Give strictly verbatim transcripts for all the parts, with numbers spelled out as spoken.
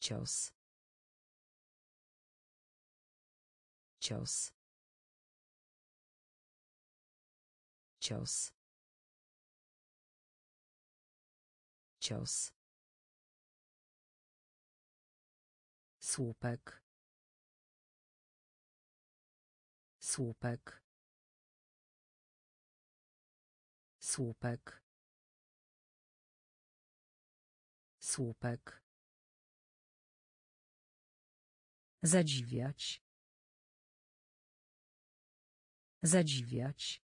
cios, cios, cios, cios, słupek, słupek, słupek, słupek, zadziwiać, zadziwiać,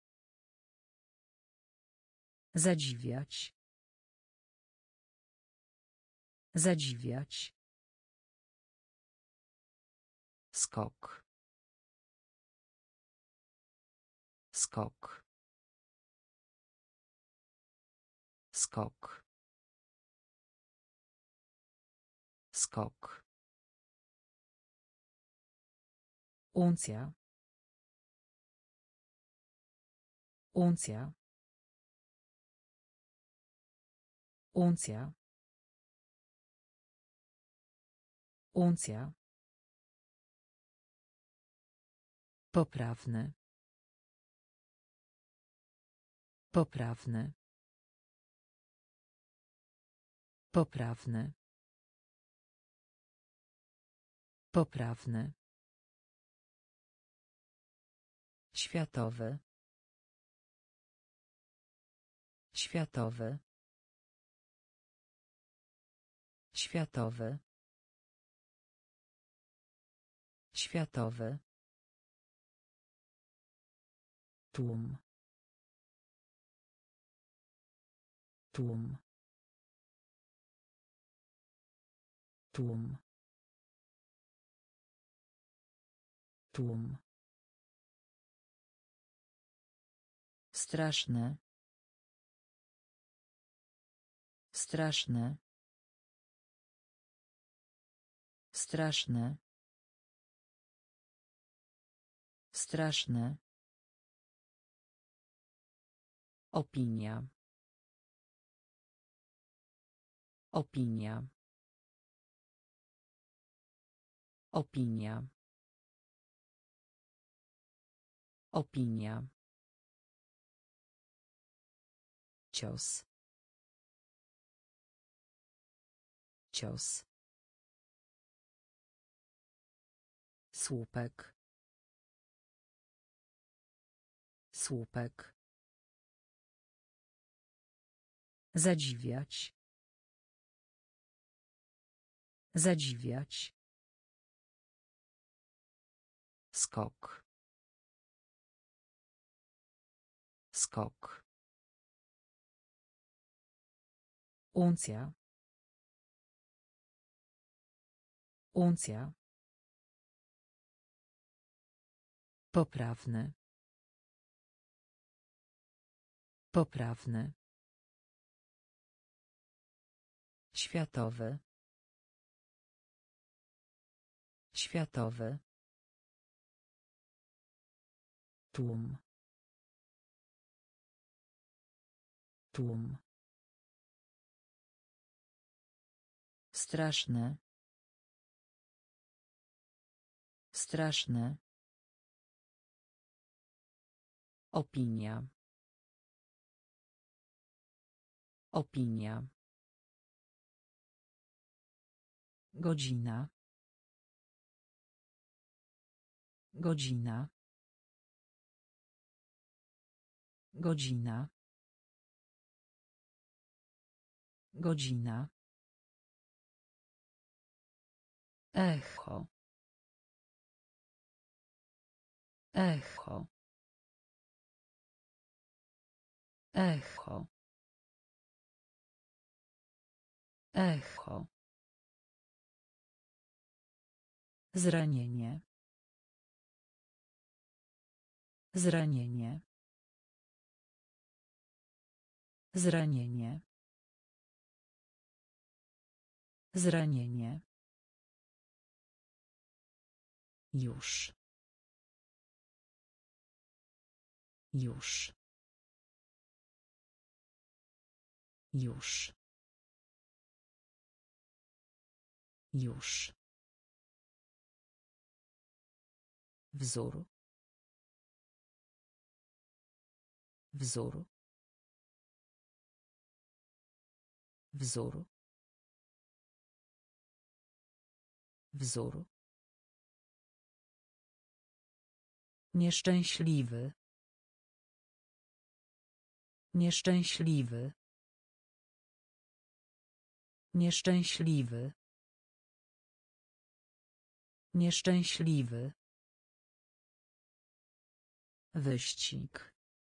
zadziwiać, zadziwiać, skok, skok, skok, skok, uncja, uncja, uncja, uncja, poprawny, poprawny, poprawny, poprawny, światowy, światowy, światowy, światowy, tłum, tłum, tłum, tłum, straszne, straszne, straszne, straszne, opinia, opinia, opinia, opinia, cios, cios, słupek, słupek, zadziwiać, zadziwiać, skok, skok, uncja, uncja, poprawny, poprawny, światowy, światowy, tłum, tłum, straszne, straszne, opinia, opinia, godzina, godzina, godzina, godzina, echo, echo, echo, echo, zranienie, zranienie, zranienie, zranienie, już, już, już, Już. Wzór. Wzór. Wzór. Wzór. Nieszczęśliwy. Nieszczęśliwy. Nieszczęśliwy. Nieszczęśliwy. Wyścig.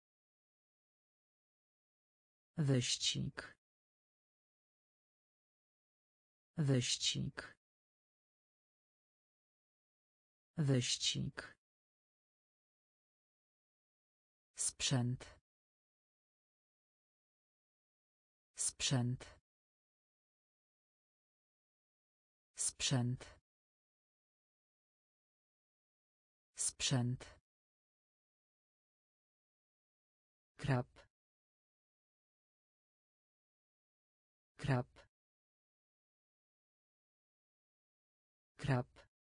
Wyścig. Wyścig. Wyścig. Sprzęt. Sprzęt. Sprzęt. Sprzęt. Krab. Krab. Krab.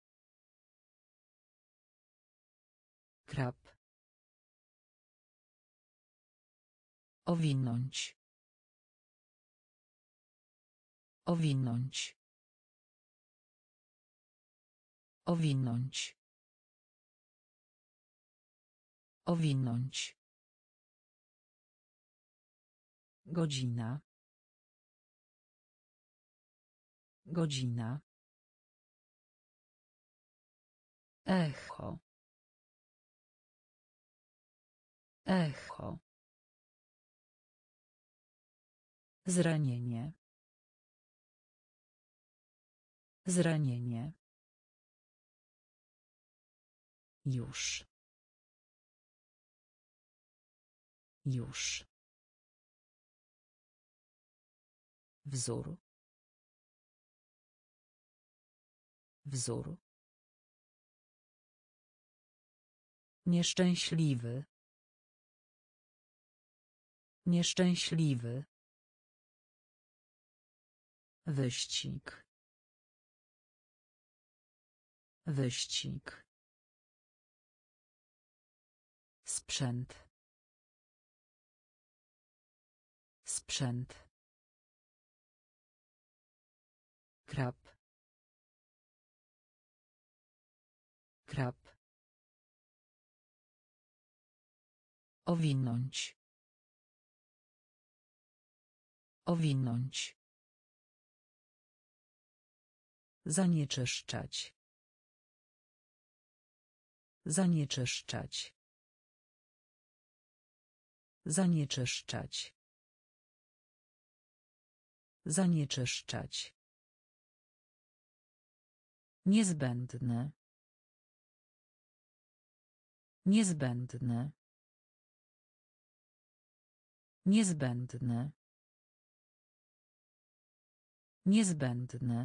Krab. Owinąć. Owinąć. Owinąć. Owinąć. Godzina. Godzina. Echo. Echo. Zranienie. Zranienie. Już. Już. Wzór. Wzór. Nieszczęśliwy. Nieszczęśliwy. Wyścig. Wyścig. Sprzęt. Sprzęt. Krab. Krab. Owinąć. Owinąć. Zanieczyszczać. Zanieczyszczać. Zanieczyszczać. Zanieczyszczać. Niezbędne. Niezbędne. Niezbędne. Niezbędne.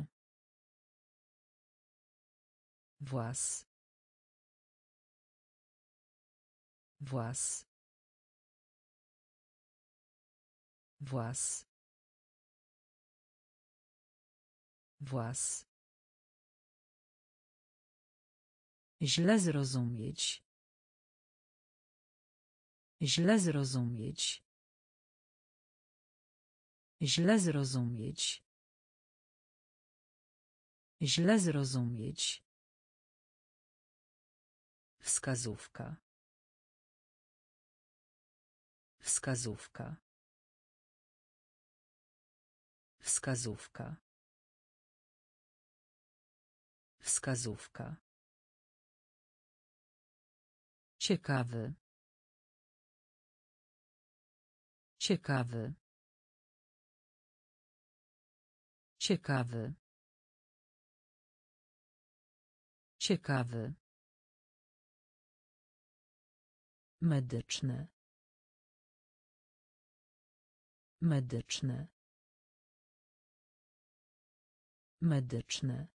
Włas. Włas. Włas. Włas. Źle zrozumieć. Źle zrozumieć. Źle zrozumieć. Źle zrozumieć. Wskazówka. Wskazówka. Wskazówka. Wskazówka. Ciekawy. Ciekawy. Ciekawy. Ciekawy. Medyczne. Medyczne. Medyczne.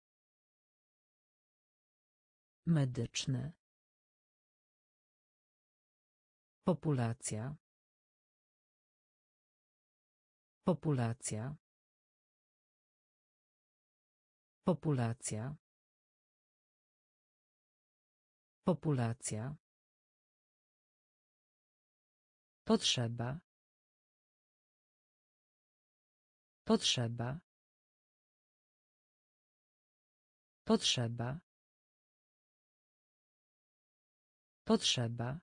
Medyczne. Populacja. Populacja. Populacja. Populacja. Potrzeba. Potrzeba. Potrzeba. Potrzeba.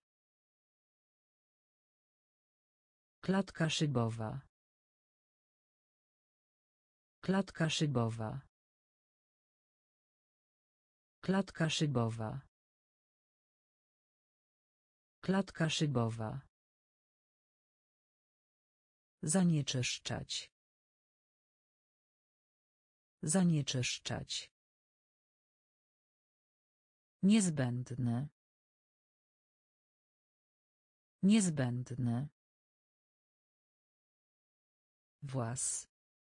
Klatka szybowa. Klatka szybowa. Klatka szybowa. Klatka szybowa. Zanieczyszczać. Zanieczyszczać. Niezbędne. Niezbędne. Włas.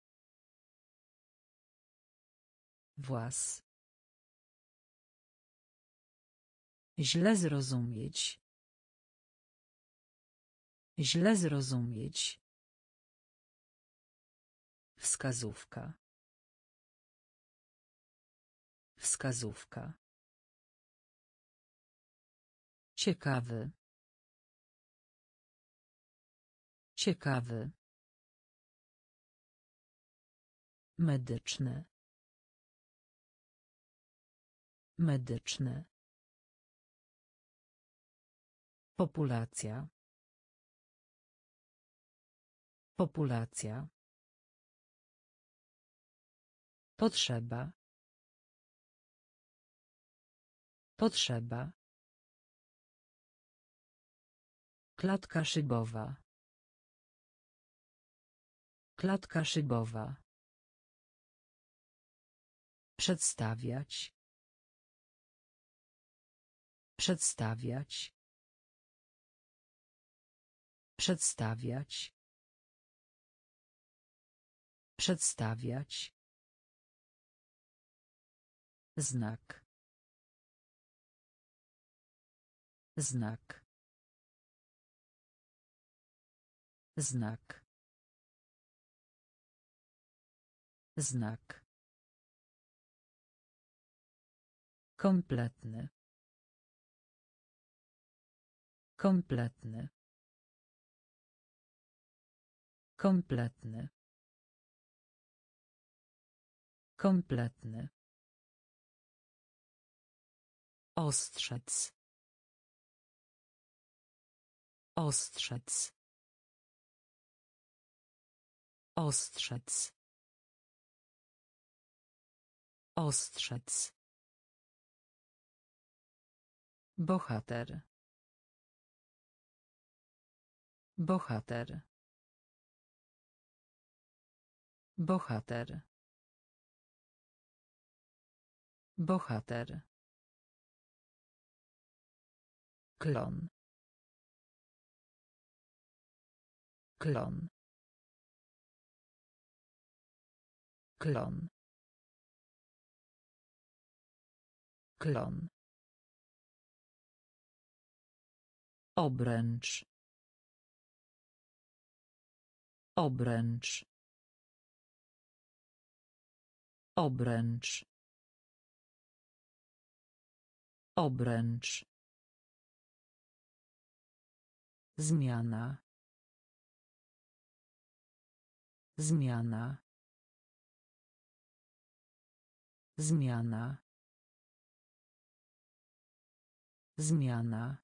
Włas. Źle zrozumieć. Źle zrozumieć. Wskazówka. Wskazówka. Ciekawy. Ciekawy. Medyczne. Medyczne. Populacja. Populacja. Potrzeba. Potrzeba. Klatka szybowa. Klatka szybowa. Przedstawiać. Przedstawiać. Przedstawiać. Przedstawiać. Znak. Znak. Znak. Znak. Kompletny. Kompletny. Kompletny. Kompletny. Ostrzec. Ostrzec. Ostrzec. Ostrzec. Bohater. Bohater. Bohater. Bohater. Klon. Klon. Klon. Klon. Obręcz. Obręcz. Obręcz. Obręcz. Zmiana. Zmiana. Zmiana. Zmiana.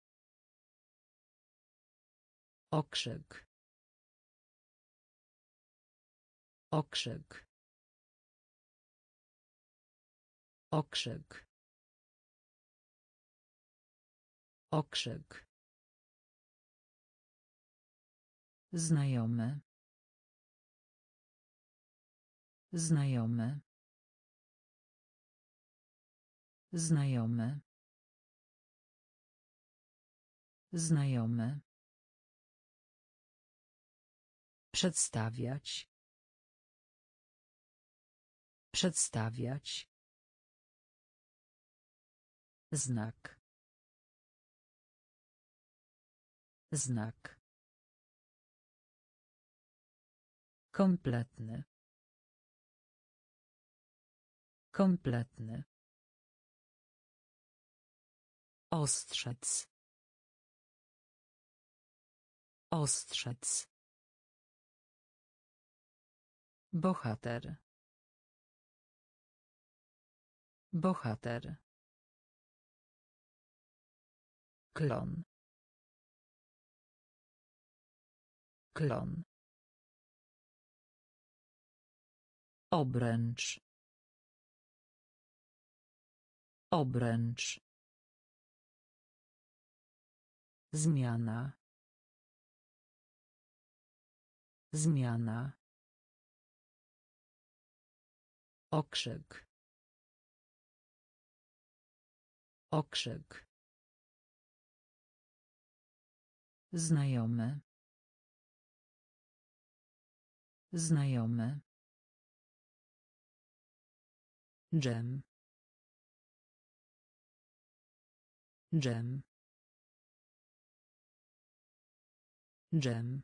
Okrzyk. Okrzyk. Okrzyk. Okrzyk. Znajomy. Znajomy. Znajomy. Znajomy. Przedstawiać. Przedstawiać. Znak. Znak. Kompletny. Kompletny. Ostrzec. Ostrzec. Bohater. Bohater. Klon. Klon. Obręcz. Obręcz. Zmiana. Zmiana. Okrzyk. Okrzyk. Znajomy. Znajomy. Dżem. Dżem. Dżem.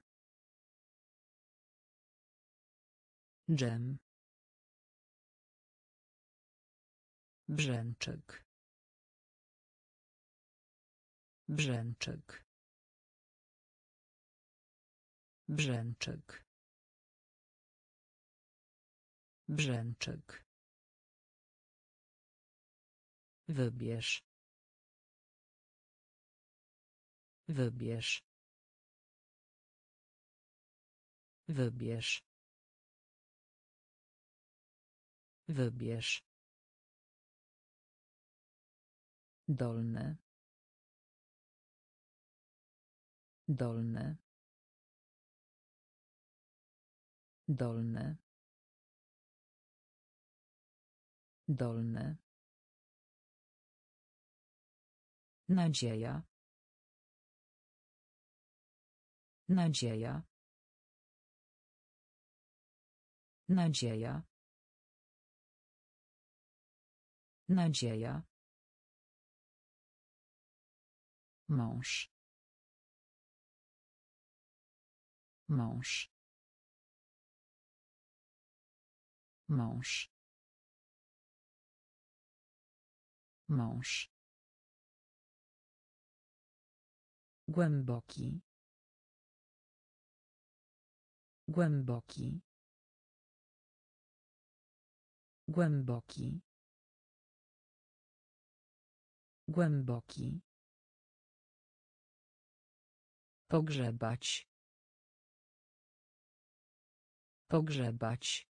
Dżem. Brzęczyk. Brzęczyk. Brzęczyk. Brzęczyk. Wybierz. Wybierz. Wybierz. Wybierz. Dolny. Dolny. Dolny. Dolny. Nadzieja. Nadzieja. Nadzieja. Nadzieja. Mąż. Mąż. Mąż. Mąż. Głęboki. Głęboki. Głęboki. Głęboki. Pogrzebać. Pogrzebać.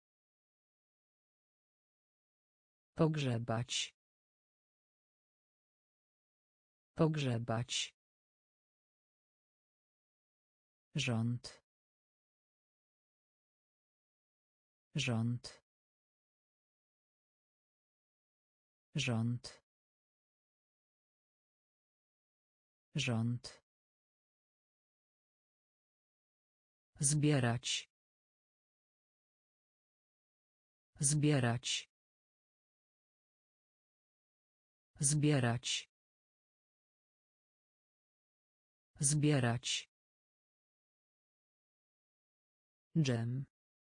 Pogrzebać. Pogrzebać. Rząd. Rząd. Rząd. Rząd. Zbierać. Zbierać. Zbierać. Zbierać. Dżem.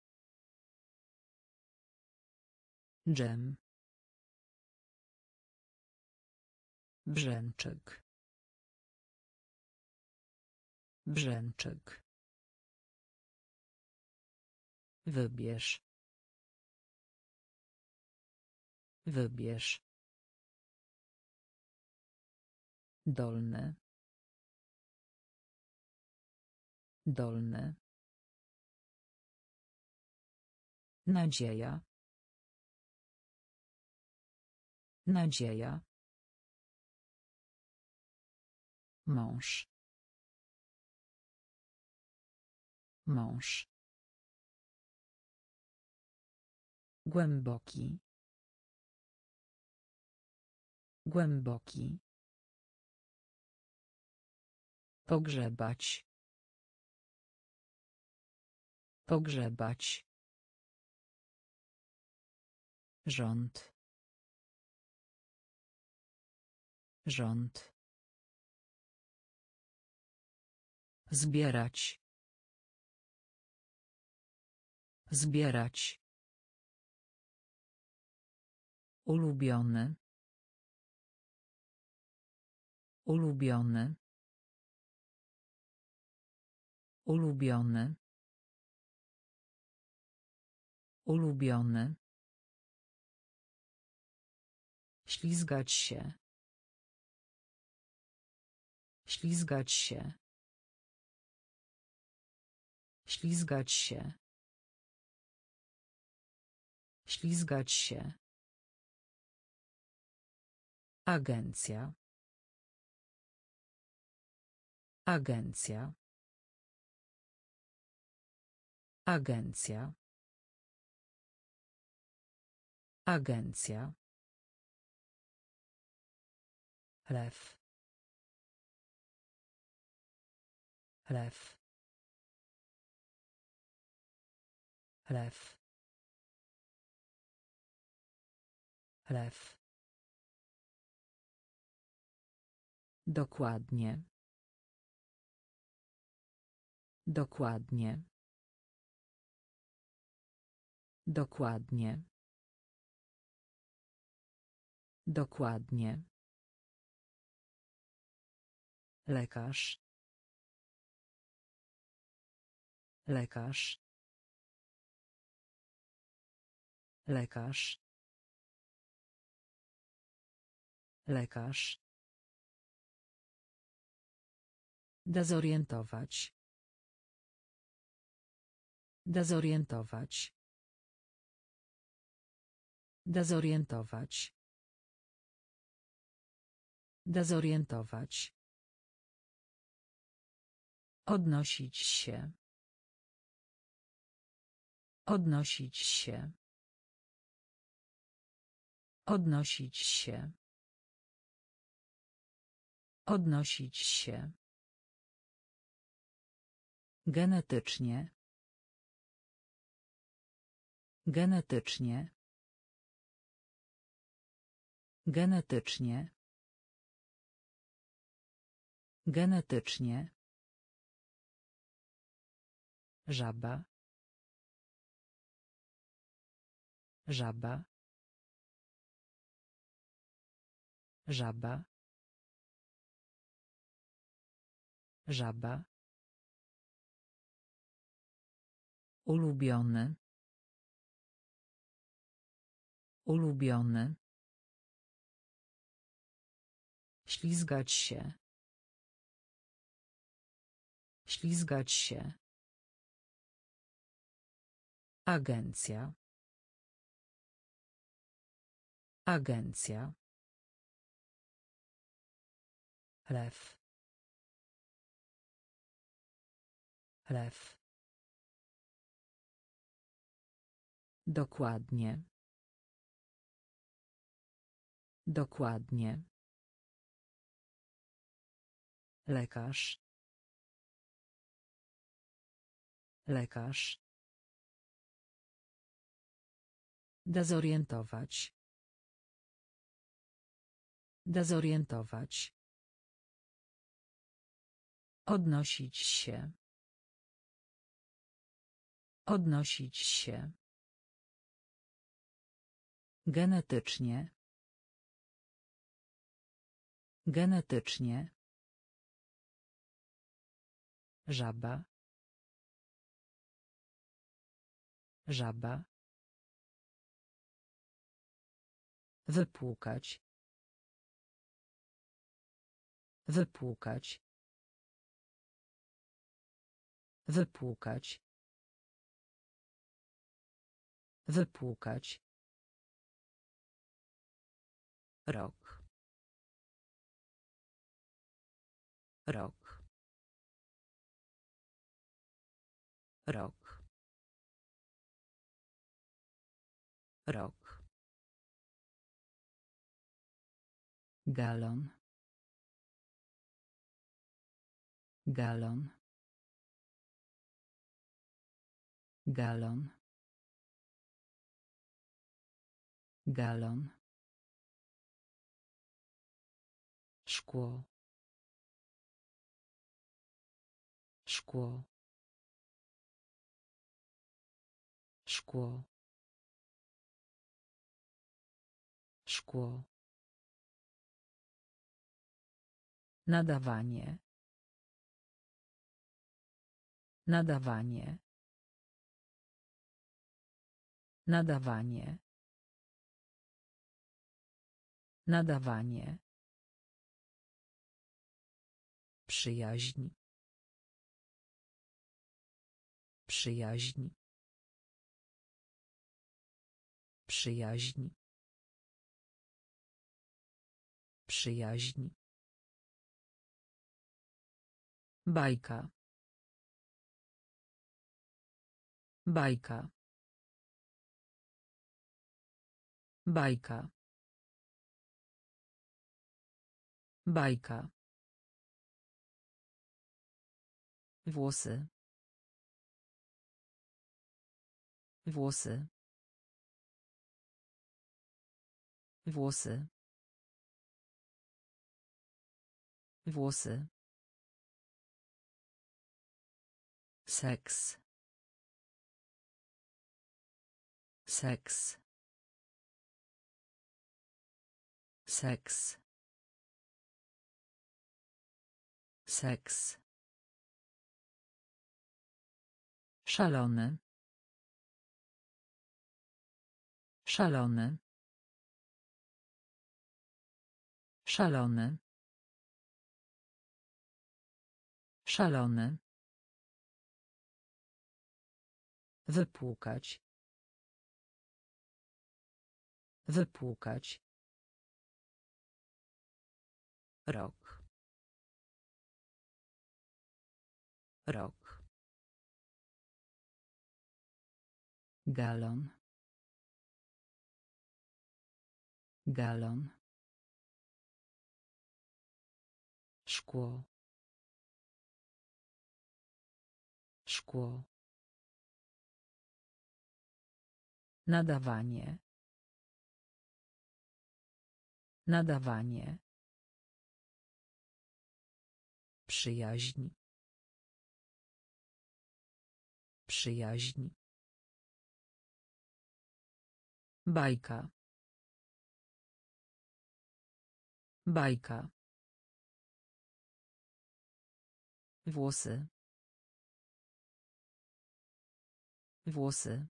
Dżem. Brzęczyk. Brzęczyk. Wybierz. Wybierz. Dolny. Dolny. Nadzieja. Nadzieja. Mąż. Mąż. Głęboki. Głęboki. Pogrzebać. Pogrzebać. Rząd. Rząd. Zbierać. Zbierać. Ulubiony. Ulubiony. Ulubiony. Ulubiony. Ślizgać się. Ślizgać się. Ślizgać się. Ślizgać się. Agencja. Agencja. Agencja. Agencja. Lew. Lew. Lew. Lew. Dokładnie. Dokładnie. Dokładnie. Dokładnie. Lekarz. Lekarz. Lekarz. Lekarz. Dezorientować. Dezorientować. Dezorientować. Dezorientować. Odnosić się. Odnosić się. Odnosić się. Odnosić się. Genetycznie. Genetycznie. Genetycznie. Genetycznie. Żaba. Żaba. Żaba. Żaba. Ulubiony. Ulubiony. Ślizgać się. Ślizgać się. Agencja. Agencja. Lew. Lew. Dokładnie. Dokładnie. Lekarz. Lekarz. Dezorientować. Dezorientować. Odnosić się. Odnosić się. Genetycznie. Genetycznie. Żaba. Żaba. Wypłukać. Wypłukać. Wypłukać. Wypłukać. Rok. Rok. Rok. Rok. Galon. Galon. Galon. Galon. Szkło. Szkło. Szkło. Szkło. Nadawanie. Nadawanie. Nadawanie. Nadawanie. Przyjaźń. Przyjaźń. Przyjaźń. Przyjaźń. Bajka. Bajka. Bajka. Bajka. Włosy. Włosy. Włosy. Włosy. Seks. Seks. Seks. Seks. Szalony. Szalony. Szalony. Szalony. Wypłukać. Wypłukać. Rok. Rok. Galon. Galon. Szkło. Szkło. Nadawanie. Nadawanie. Przyjaźń. Przyjaźń. Bajka. Bajka. Włosy. Włosy.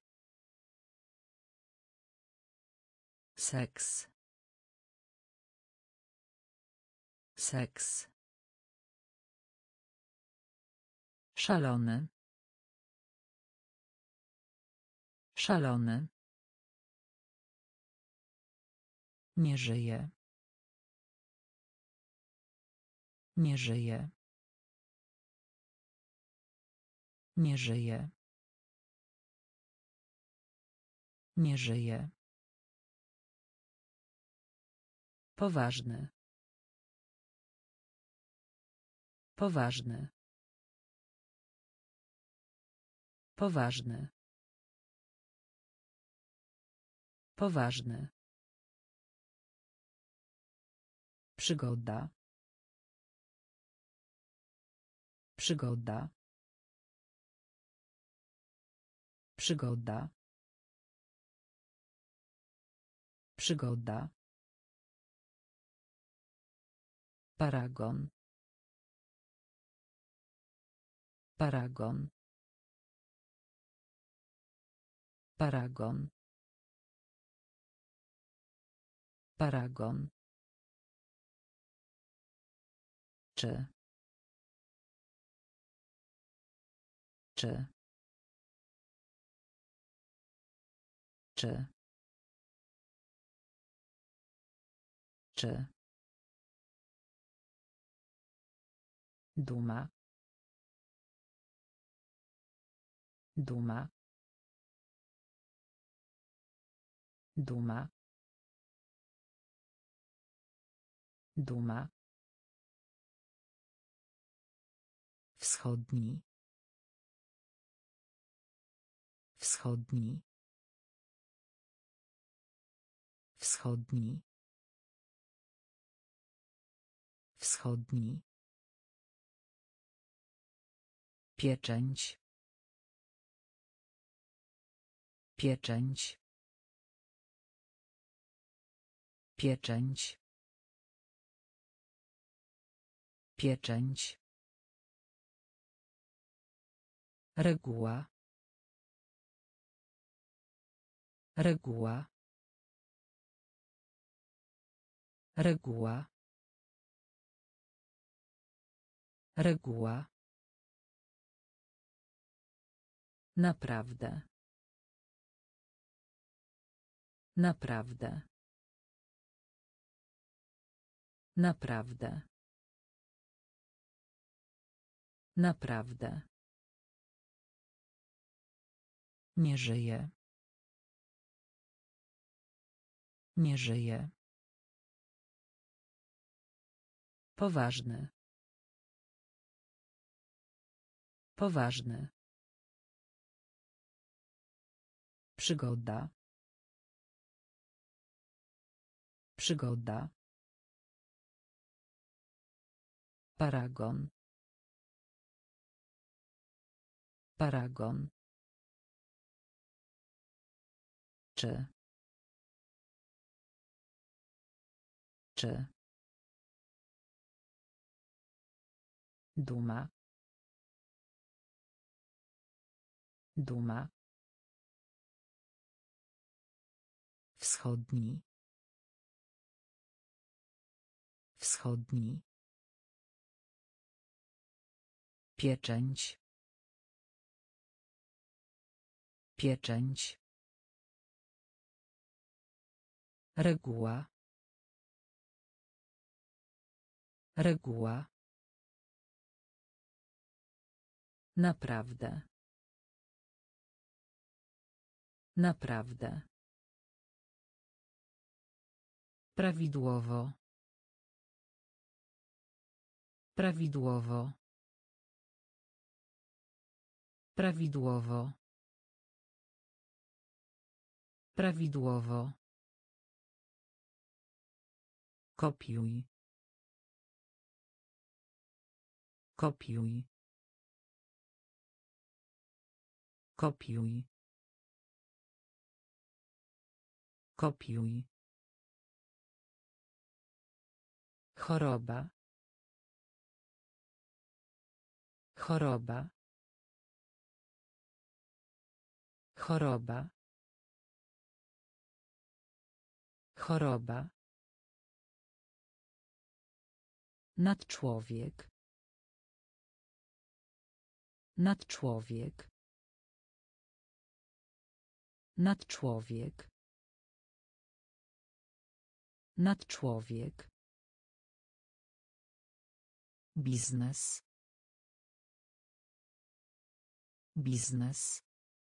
Seks. Seks. Szalony. Szalony. Nie żyje. Nie żyje. Nie żyje. Nie żyje. Poważny. Poważny. Poważny. Poważny. Przygoda. Przygoda. Przygoda. Przygoda. Paragon. Paragon. Paragon. Paragon. Czy. Czy. Czy. Czy. Duma. Duma. Duma. Duma. Wschodni. Wschodni. Wschodni. Wschodni. Pieczęć. Pieczęć. Pieczęć. Pieczęć. Reguła. Reguła. Reguła. Reguła. Naprawdę. Naprawdę. Naprawdę. Naprawdę. Nie żyje. Nie żyje. Poważny. Poważny. Przygoda. Przygoda. Paragon. Paragon. Czy. Czy. Duma. Duma. Wschodni. Wschodni. Pieczęć. Pieczęć. Reguła. Reguła. Naprawdę. Naprawdę. Prawidłowo. Prawidłowo. Prawidłowo. Prawidłowo. Kopiuj. Kopiuj. Kopiuj. Kopiuj. Choroba. Choroba. Choroba. Choroba. Nadczłowiek. Nadczłowiek. Nadczłowiek. Nadczłowiek. Biznes. Biznes.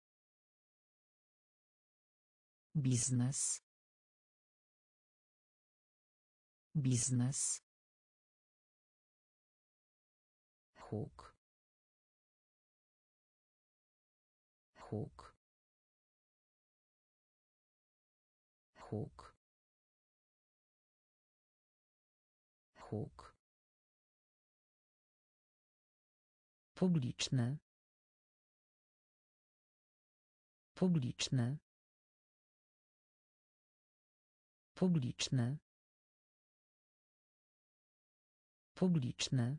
Biznes. Biznes. Huk. Huk. Huk. Huk. Publiczny. Publiczny. Publiczny. Publiczny.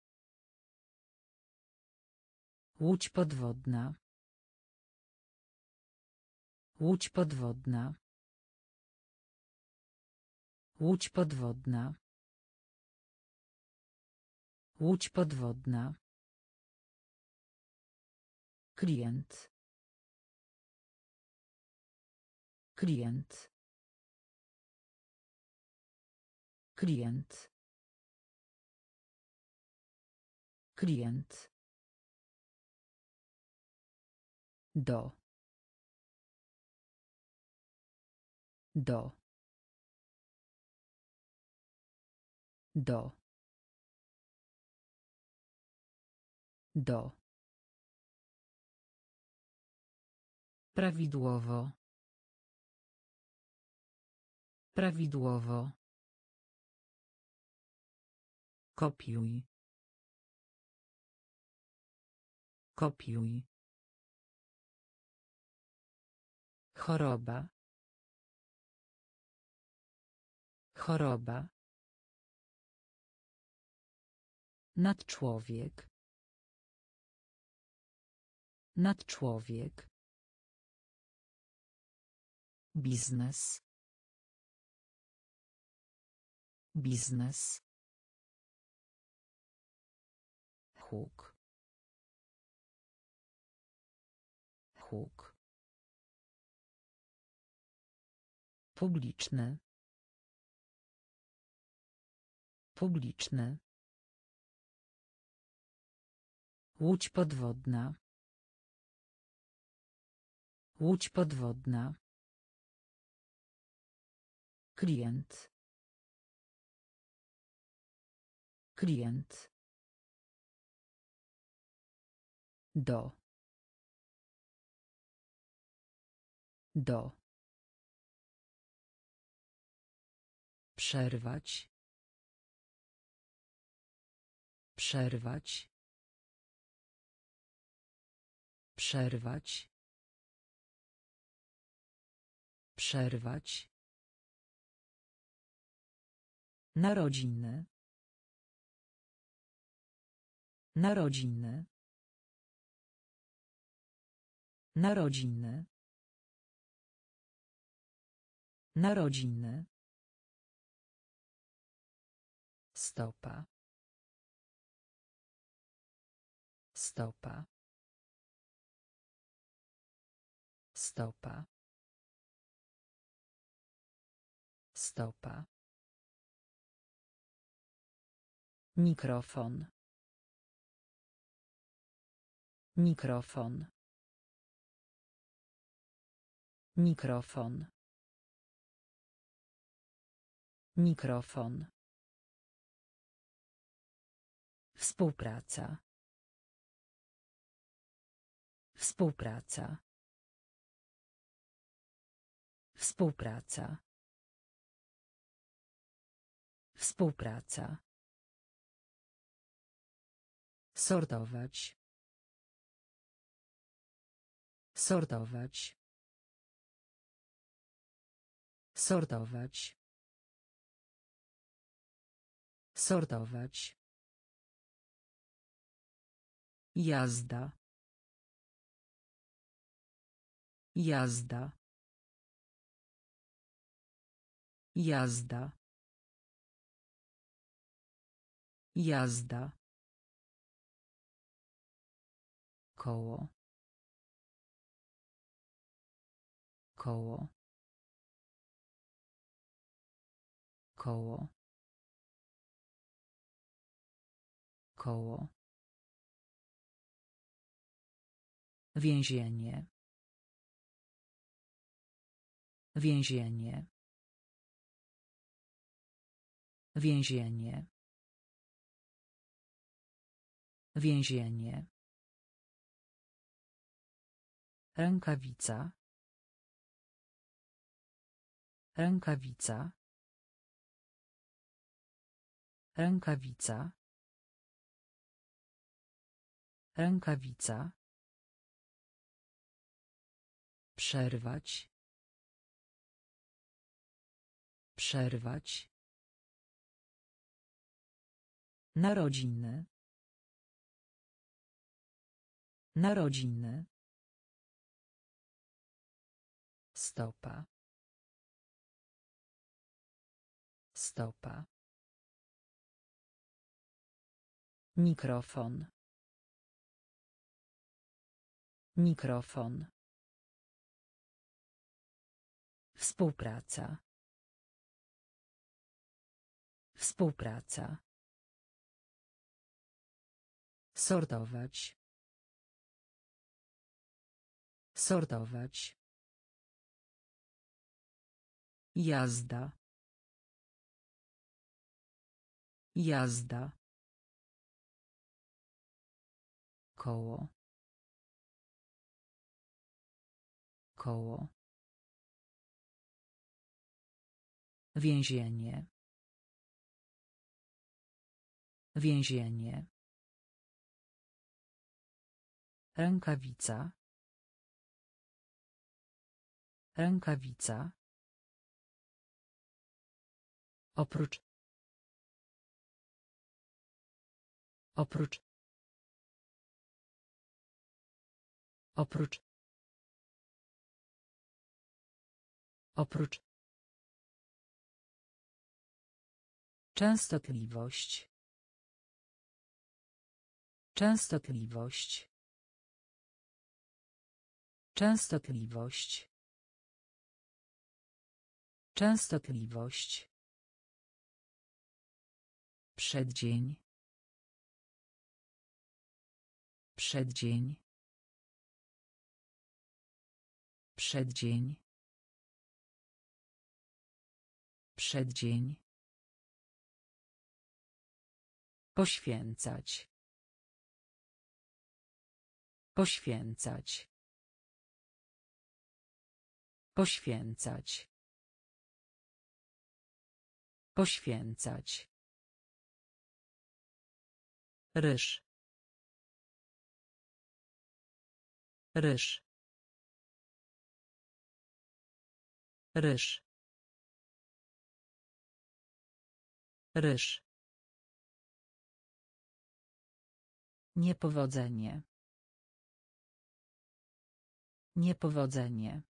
Łódź podwodna. Łódź podwodna. Łódź podwodna. Łódź podwodna. Klient. Klient. Klient. Klient. Do. Do. Do. Do. Prawidłowo. Prawidłowo. Kopiuj. Kopiuj. Choroba. Choroba. Nadczłowiek. Nadczłowiek. Biznes. Biznes. Huk. Huk. Publiczny. Publiczny. Łódź podwodna. Łódź podwodna. Klient. Klient. Do. Do. Przerwać. Przerwać. Przerwać. Przerwać. Narodziny. Narodziny. Narodziny. Narodziny. Stopa. Stopa. Stopa. Stopa. Mikrofon. Mikrofon. Mikrofon. Mikrofon. Współpraca. Współpraca. Współpraca. Współpraca. Sortować. Sortować. Sortować. Sortować. Jazda. Jazda. Jazda. Jazda. Koło. Koło. Koło. Koło. Więzienie. Więzienie. Więzienie. Więzienie. Rękawica. Rękawica. Rękawica. Rękawica. Przerwać. Przerwać. Narodziny. Narodziny. Stopa. Stopa. Mikrofon. Mikrofon. Współpraca. Współpraca. Sortować. Sortować. Jazda. Jazda. Koło. Koło. Więzienie. Więzienie. Rękawica. Rękawica. Oprócz. Oprócz. Oprócz. Oprócz. Częstotliwość. Częstotliwość. Częstotliwość. Częstotliwość. Przeddzień. Przeddzień. Przeddzień. Przeddzień. Poświęcać. Poświęcać. Poświęcać. Poświęcać. Ryż. Ryż. Ryż. Ryż. Niepowodzenie. Niepowodzenie.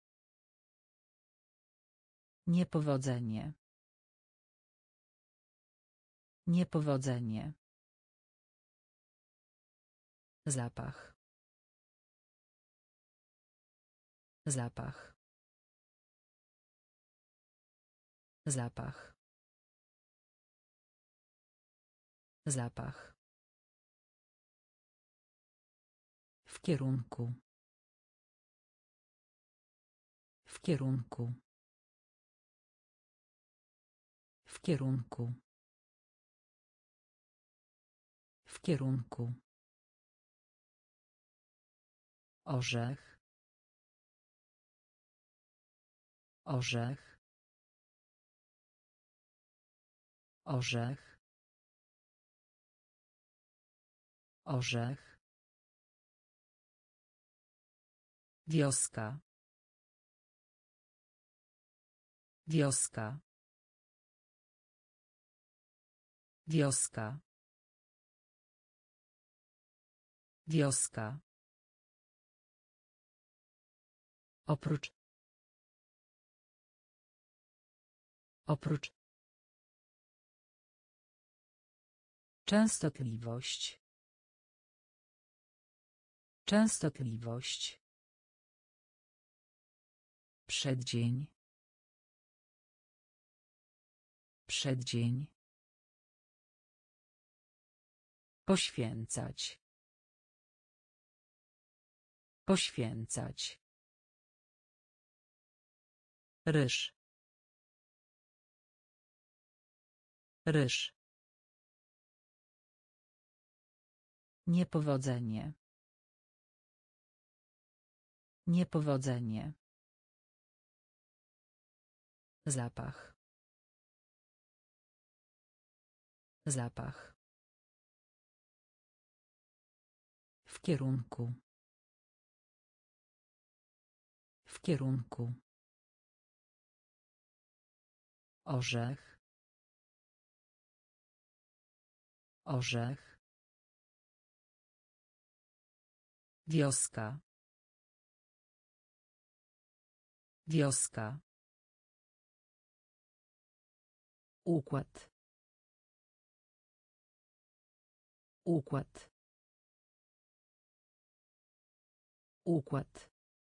Niepowodzenie. Niepowodzenie. Zapach. Zapach. Zapach. Zapach. W kierunku. W kierunku. W kierunku. W kierunku. Orzech. Orzech. Orzech. Orzech. Wioska. Wioska. Wioska. Wioska. Oprócz. Oprócz. Częstotliwość. Częstotliwość. Przeddzień. Przeddzień. Poświęcać. Poświęcać. Ryż. Ryż. Niepowodzenie. Niepowodzenie. Zapach. Zapach. W kierunku. W kierunku. Orzech. Orzech. Wioska. Wioska. Układ. Układ. Układ.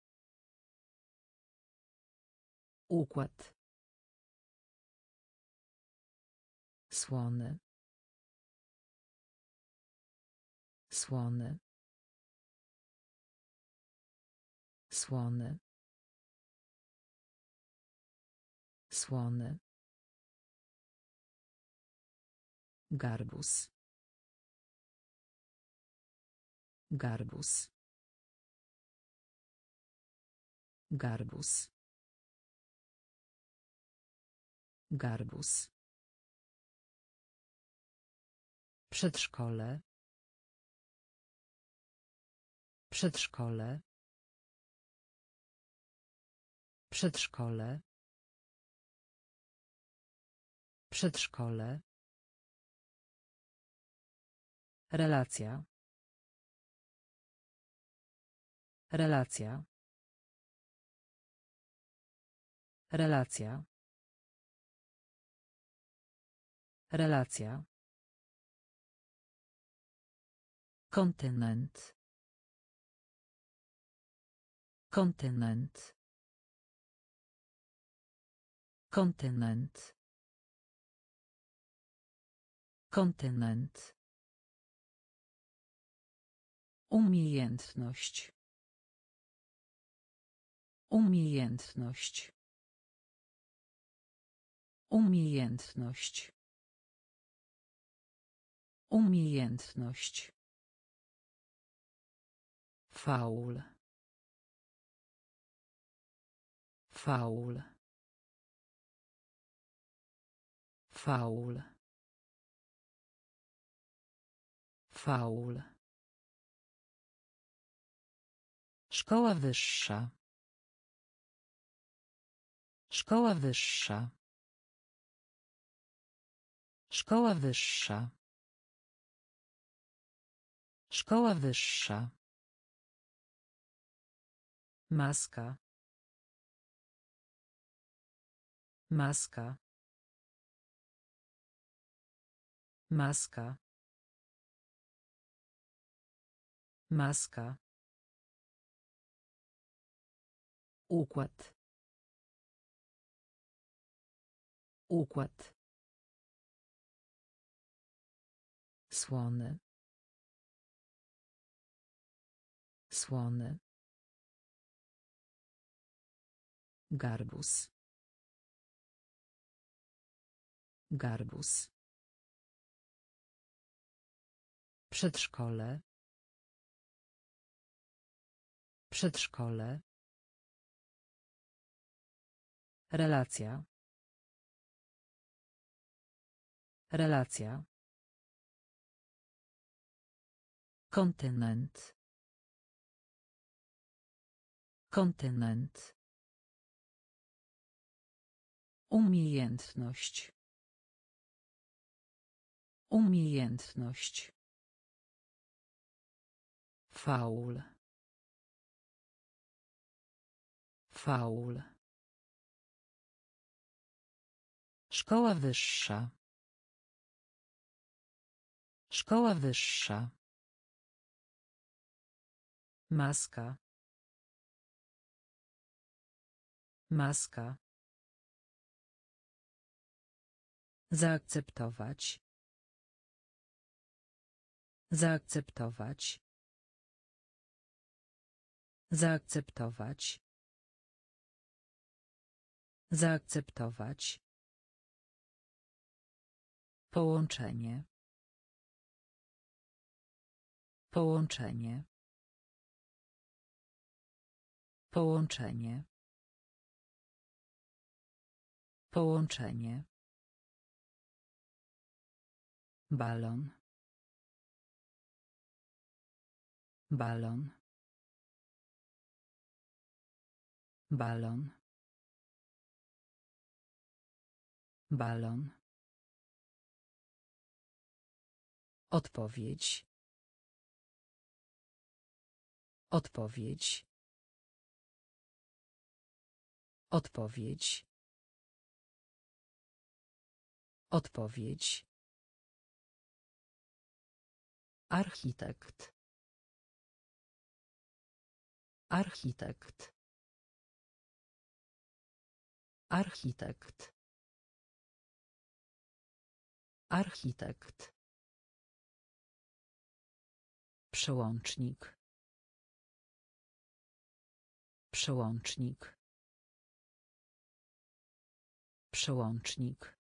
Układ. Słony. Słony. Słony. Słony. Garbus. Garbus. Garbus. Garbus. Przedszkole. Przedszkole. Przedszkole. Przedszkole. Relacja. Relacja. Relacja. Relacja. Kontynent. Kontynent. Kontynent. Kontynent. Umiejętność. Umiejętność. Umiejętność. Umiejętność. Faul. Faul. Faul. Faul. Szkoła wyższa. Szkoła wyższa. Szkoła wyższa. Szkoła wyższa. Maska. Maska. Maska. Maska. Układ. Układ. Słony. Słony. Garbus. Garbus. Przedszkole. Przedszkole. Relacja. Relacja. Kontynent. Kontynent. Umiejętność. Umiejętność. Faul. Faul. Szkoła wyższa. Szkoła wyższa. Maska. Maska. Zaakceptować. Zaakceptować. Zaakceptować. Zaakceptować. Połączenie. Połączenie. Połączenie. Połączenie. Balon. Balon. Balon. Balon. Odpowiedź. Odpowiedź. Odpowiedź. Odpowiedź. Architekt. Architekt. Architekt. Architekt. Przełącznik. Przełącznik. Przełącznik.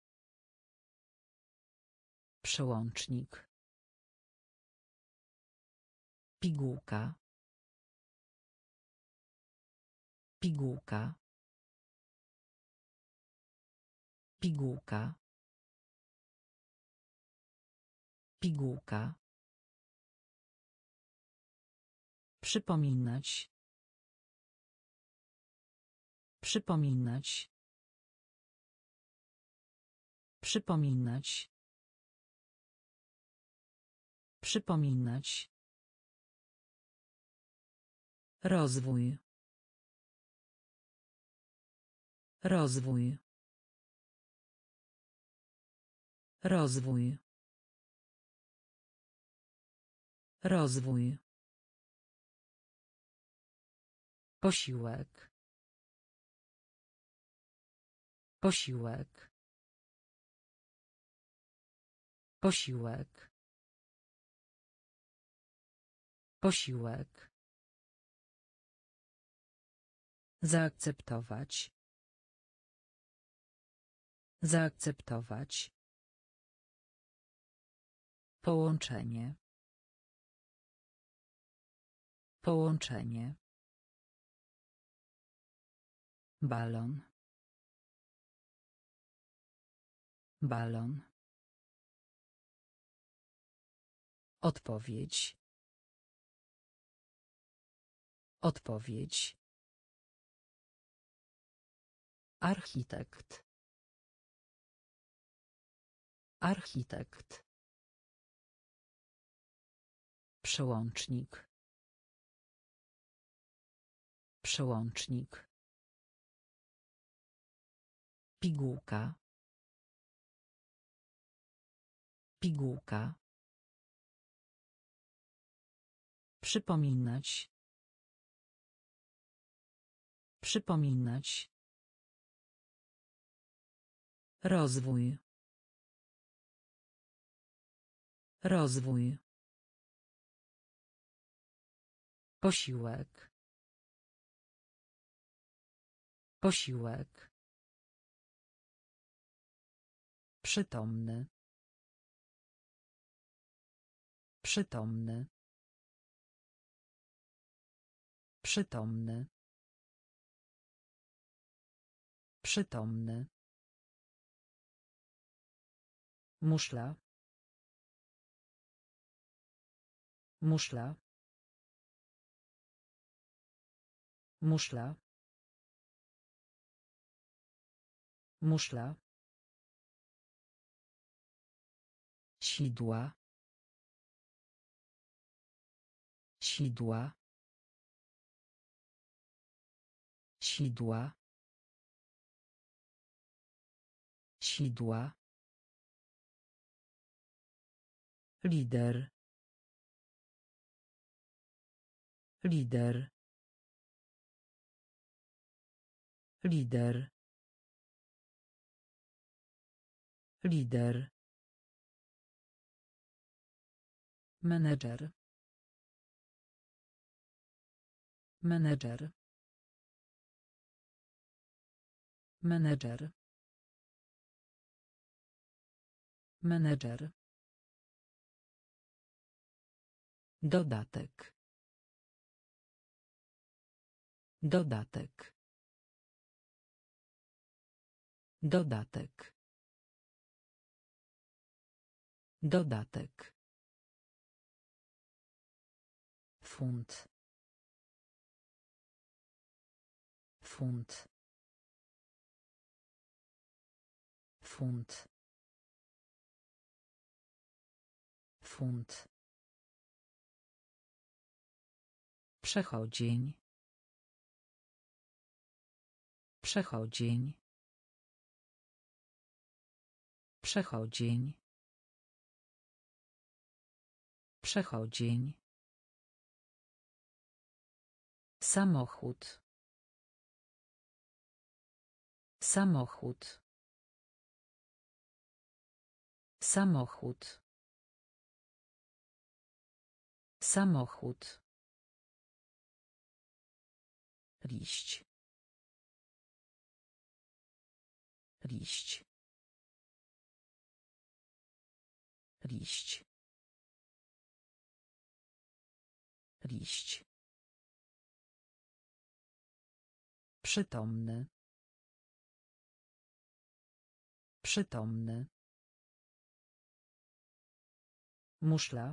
Przełącznik. Pigułka. Pigułka. Pigułka. Pigułka. Przypominać. Przypominać. Przypominać. Przypominać. Rozwój. Rozwój. Rozwój. Rozwój. Posiłek. Posiłek. Posiłek. Posiłek. Zaakceptować. Zaakceptować. Połączenie. Połączenie. Balon. Balon. Odpowiedź. Odpowiedź. Architekt. Architekt. Przełącznik. Przełącznik. Pigułka. Pigułka. Przypominać. Przypominać. Rozwój. Rozwój. Posiłek. Posiłek. Przytomny. Przytomny. Przytomny. Przytomny. Muszla. Muszla. Muszla. Muszla. Sidła. Sidła. Sidła. Sidła. Lider. Lider. Lider. Lider. Menedżer. Menedżer. Menedżer. Menedżer. Dodatek. Dodatek. Dodatek. Dodatek. Funt. Funt. Funt. Funt. Przechodzień. Przechodzień. Przechodzień. Przechodzień. Samochód. Samochód. Samochód. Samochód. Liść. Liść. Liść. Liść. Przytomny. Przytomny. Muszla.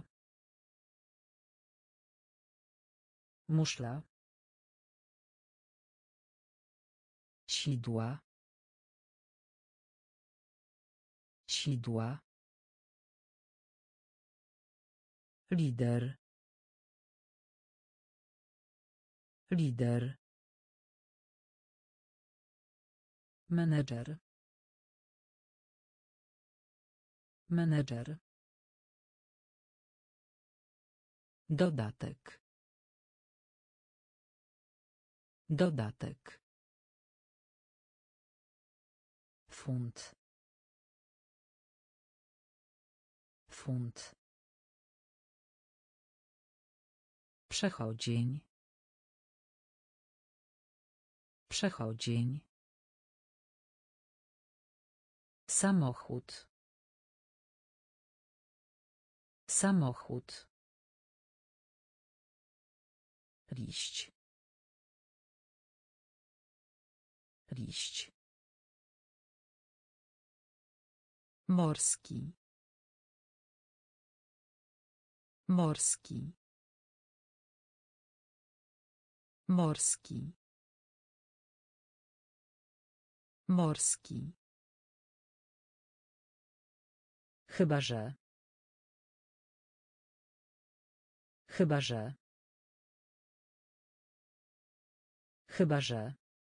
Muszla. Sidła. Sidła. Lider. Lider. Menedżer. Menedżer. Dodatek. Dodatek. Funt. Funt. Przechodzień. Przechodzień. Samochód. Samochód. Liść. Liść. Morski. Morski. Morski. Morski. Chyba że. Chyba że. Chyba że.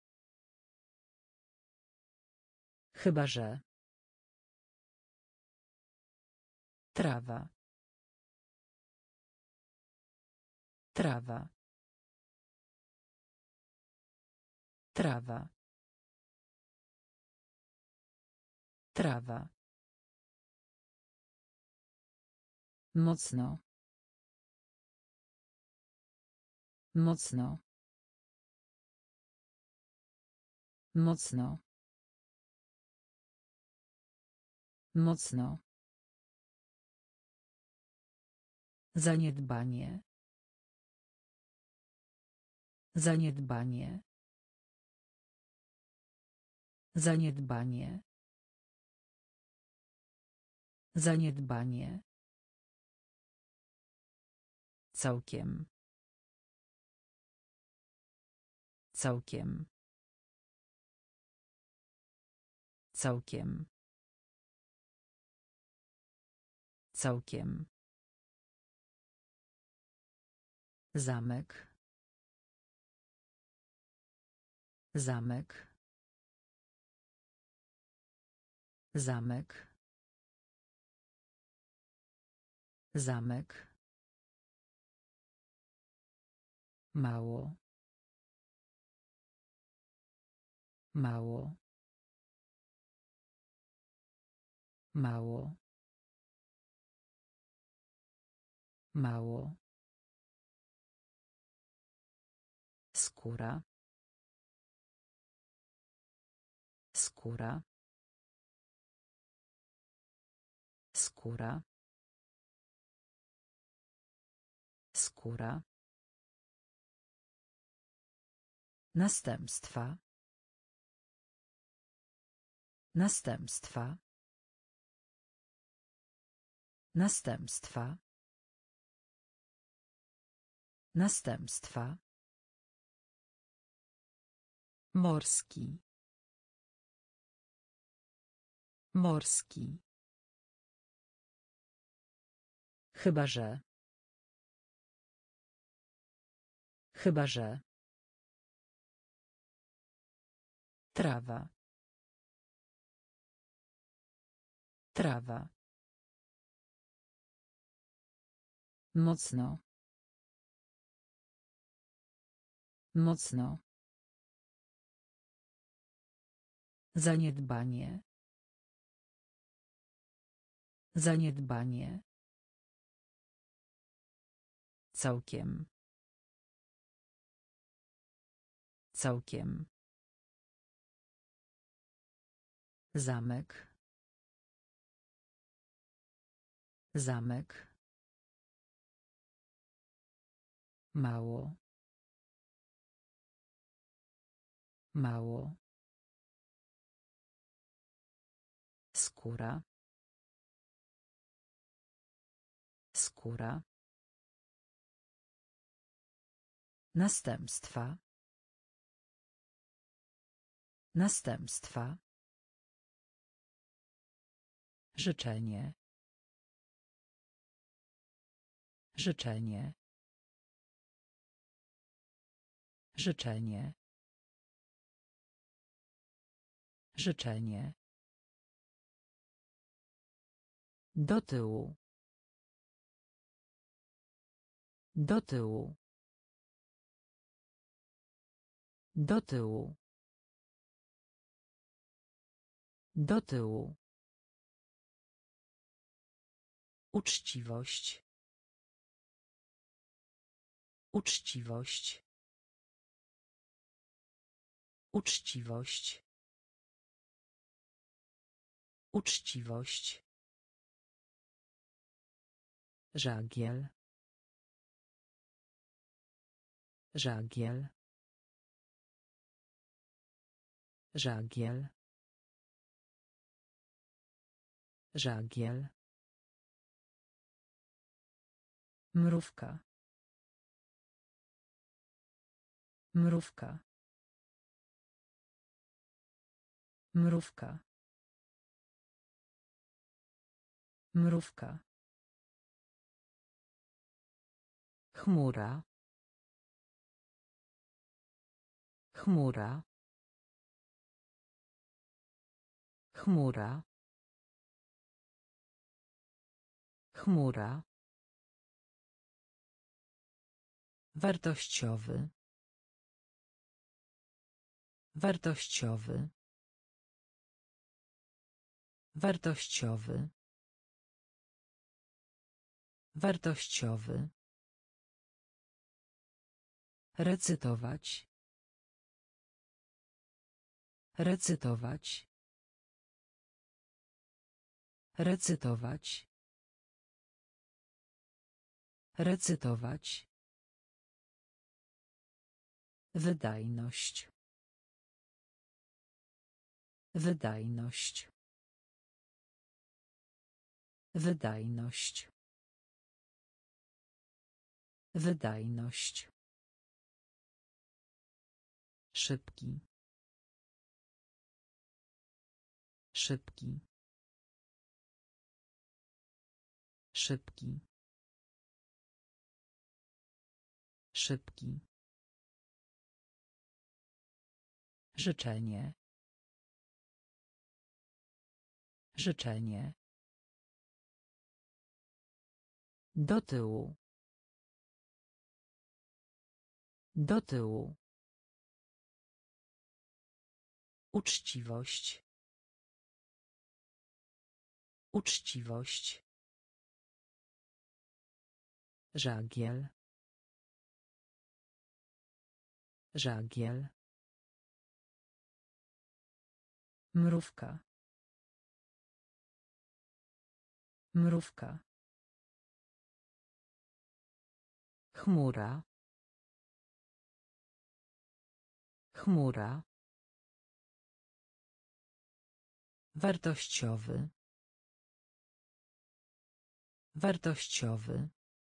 Chyba że. Trawa. Trawa. Trawa. Trawa. Mocno. Mocno. Mocno. Mocno. Zaniedbanie. Zaniedbanie. Zaniedbanie. Zaniedbanie. Całkiem. Całkiem. Całkiem. Całkiem. Zamek. Zamek. Zamek. Zamek. Mało. Mało. Mało. Mało. Skóra. Skóra. Skóra. Skóra. Następstwa. Następstwa. Następstwa. Następstwa. Morski. Morski. Chyba że. Chyba że. Trawa. Trawa. Mocno. Mocno. Zaniedbanie. Zaniedbanie. Całkiem. Całkiem. Zamek. Zamek. Mało. Mało. Skóra. Skóra. Następstwa. Następstwa. Życzenie. Życzenie. Życzenie. Życzenie. Do tyłu. Do tyłu. Do tyłu. Do tyłu. Uczciwość. Uczciwość. Uczciwość. Uczciwość. Żagiel. Żagiel. Żagiel. Żagiel. Mrówka. Mrówka. Mrówka. Mrówka. Chmura. Chmura. Chmura. Chmura. Wartościowy. Wartościowy. Wartościowy. Wartościowy. Recytować. Recytować. Recytować. Recytować. Wydajność. Wydajność. Wydajność. Wydajność. Szybki. Szybki. Szybki. Szybki. Życzenie. Życzenie. Do tyłu. Do tyłu. Uczciwość. Uczciwość. Żagiel. Żagiel. Mrówka. Mrówka. Chmura. Chmura. Wartościowy. Wartościowy.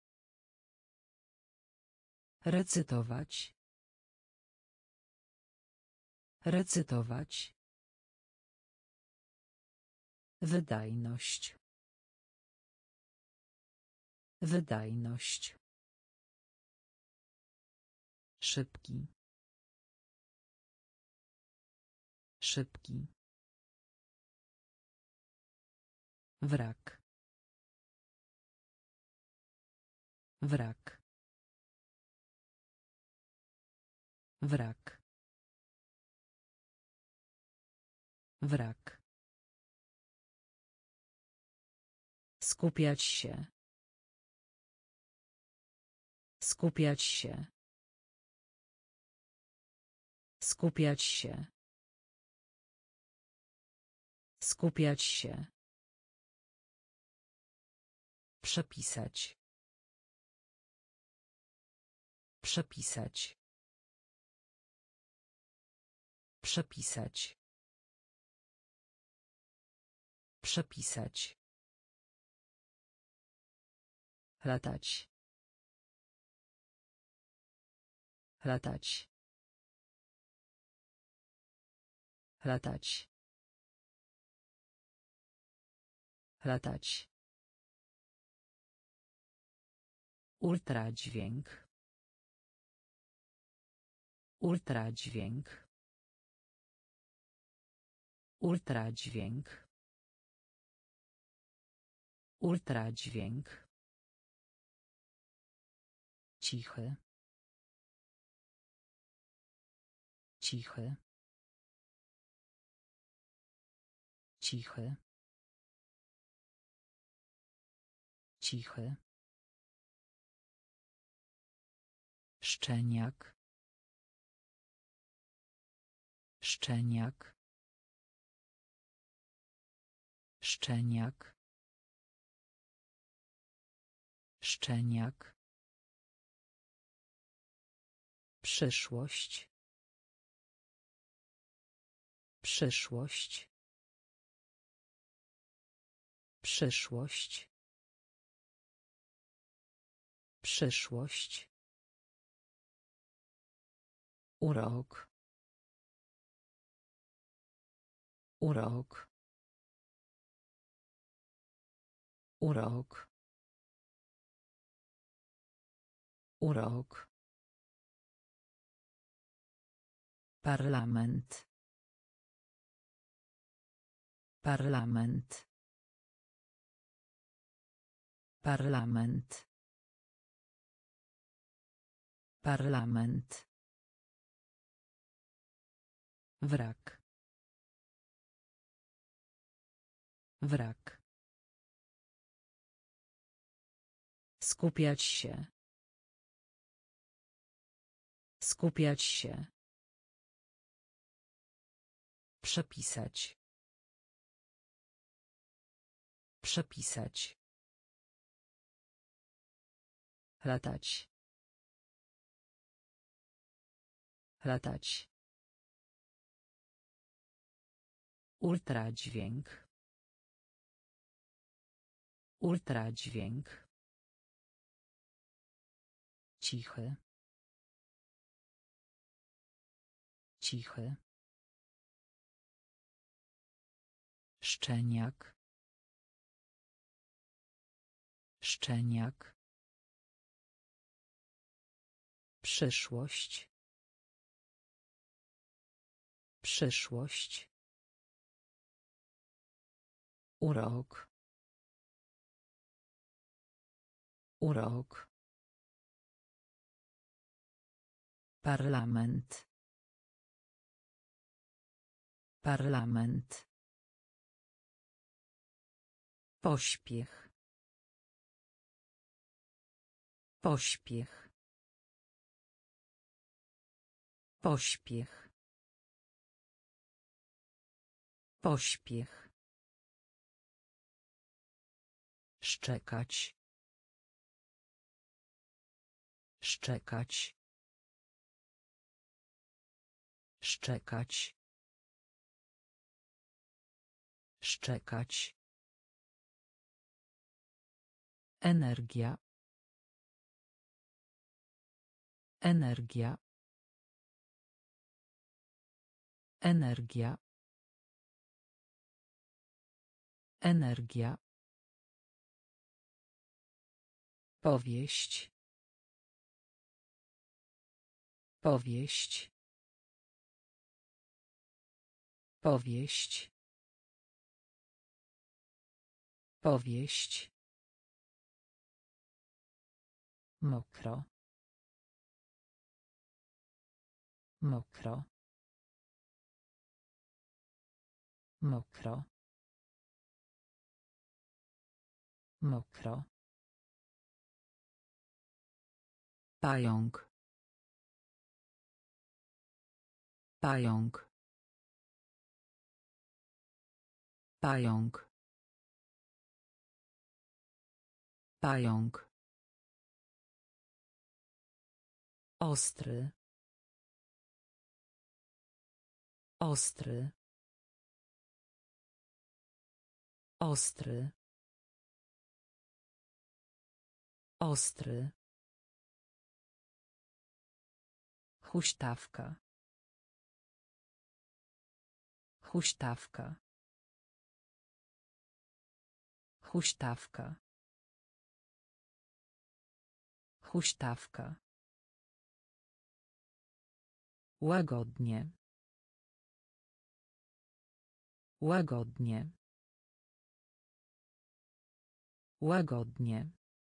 Recytować. Recytować. Wydajność. Wydajność. Szybki. Szybki. Wrak. Wrak. Wrak. Wrak. Skupiać się. Skupiać się. Skupiać się. Skupiać się. Przepisać. Przepisać. Przepisać. Przepisać. Latać. Latać. Latać. Latać. Ultradźwięk. Ultradźwięk. Ultradźwięk. Ultradźwięk. Cichy. Cichy. Cichy. Cichy. Szczeniak. Szczeniak. Szczeniak. Szczeniak. Przyszłość. Przyszłość. Przyszłość. Przyszłość. Urok. Urok. Urok. Urok. Parlament. Parlament. Parlament. Parlament. Wrak. Wrak. Skupiać się. Skupiać się. Przepisać. Przepisać. Latać. Latać. Ultradźwięk. Ultradźwięk. Cichy. Cichy. Szczeniak. Szczeniak. Przyszłość. Przyszłość. Urok. Urok. Parlament. Parlament. Pośpiech. Pośpiech. Pośpiech. Pośpiech. Szczekać. Szczekać. Szczekać. Szczekać. Energia. Energia. Energia. Energia. Powieść. Powieść. Powieść. Powieść. Mokro. Mokro. Mokro. Mokro. Pająk. Pająk. Pająk. Pająk. Ostry. Ostry. Ostry. Ostry. Huśtawka. Huśtawka. Huśtawka. Huśtawka. Łagodnie. Łagodnie. Łagodnie.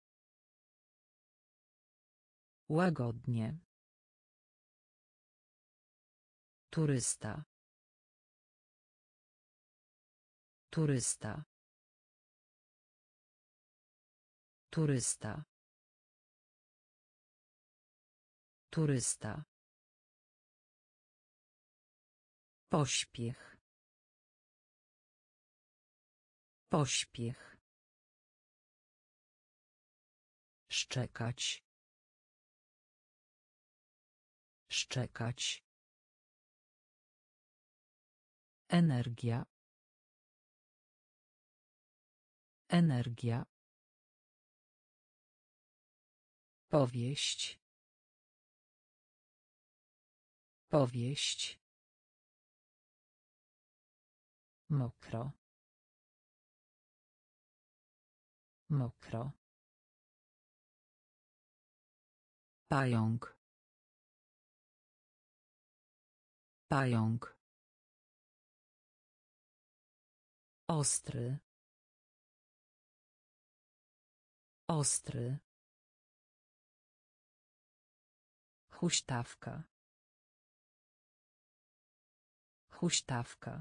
Łagodnie. Turysta. Turysta. Turysta. Turysta. Pośpiech. Pośpiech. Szczekać. Szczekać. Energia. Energia. Powieść. Powieść. Mokro. Mokro. Pająk. Pająk. Ostry. Ostry. Huśtawka. Huśtawka.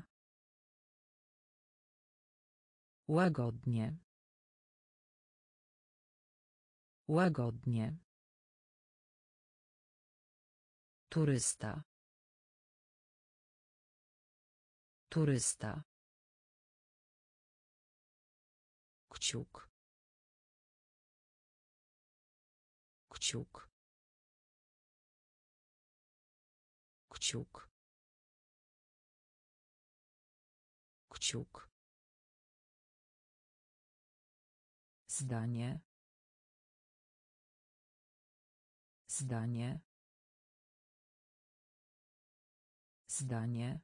Łagodnie. Łagodnie. Turysta. Turysta. Kciuk. Kciuk. Kciuk. Kciuk. Zdanie. Zdanie. Zdanie.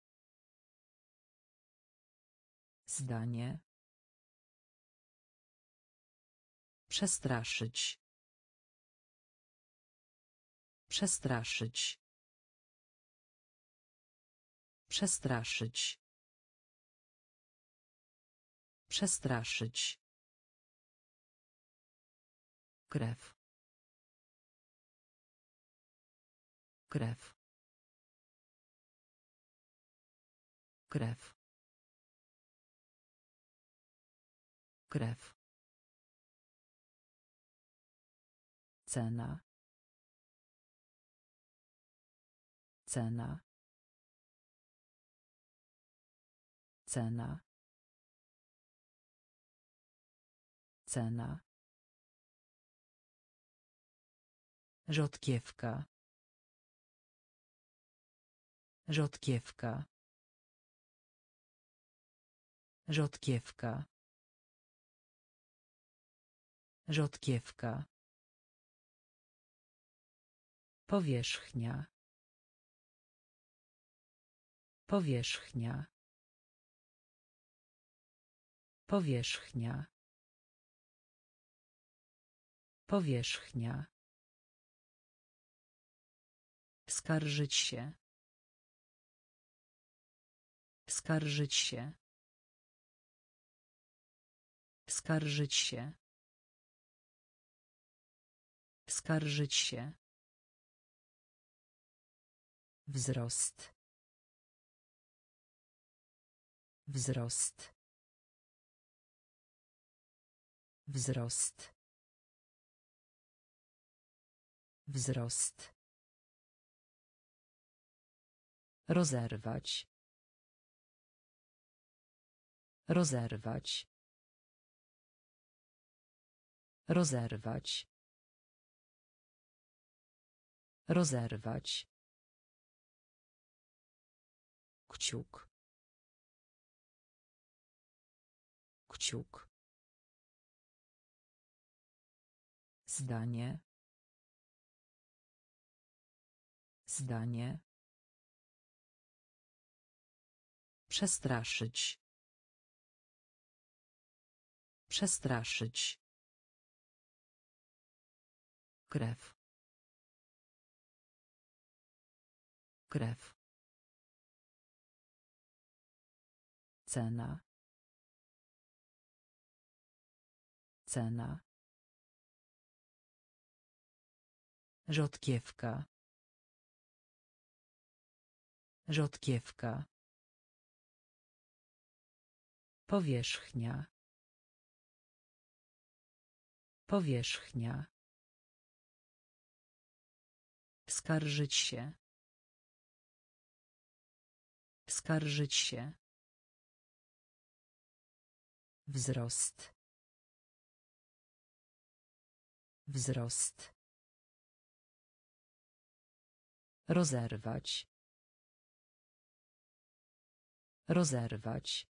Zdanie. Przestraszyć. Przestraszyć. Przestraszyć. Przestraszyć. Krew. Krew. Krew. Krew. Cena. Cena. Cena. Cena. Rzodkiewka. Rzodkiewka. Rzodkiewka. Rzodkiewka. Powierzchnia. Powierzchnia. Powierzchnia. Powierzchnia. Skarżyć się. Skarżyć się. Skarżyć się. Skarżyć się. Wzrost. Wzrost. Wzrost. Wzrost. Rozerwać. Rozerwać. Rozerwać. Rozerwać. Kciuk. Kciuk. Zdanie. Zdanie. Przestraszyć. Przestraszyć. Krew. Krew. Cena. Cena. Rzodkiewka. Rzodkiewka. Powierzchnia. Powierzchnia. Skarżyć się. Skarżyć się. Wzrost. Wzrost. Rozerwać. Rozerwać.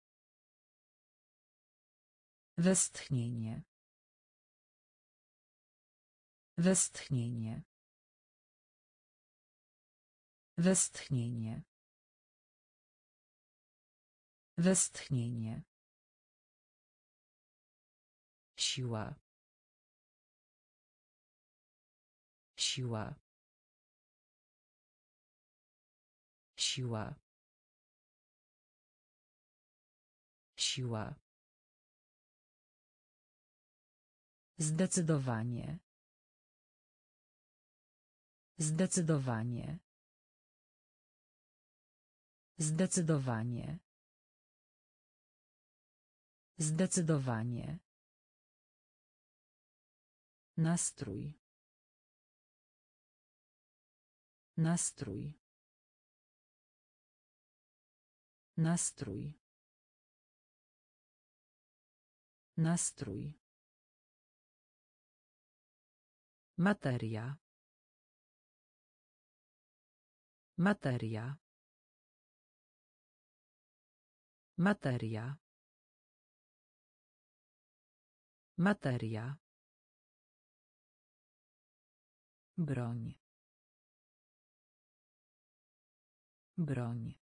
Westchnienie. Westchnienie. Westchnienie. Westchnienie. Siła. Siła. Siła. Siła. Zdecydowanie. Zdecydowanie. Zdecydowanie. Zdecydowanie. Nastrój. Nastrój. Nastrój. Nastrój. Materia. Materia. Materia. Materia. Broń. Broń.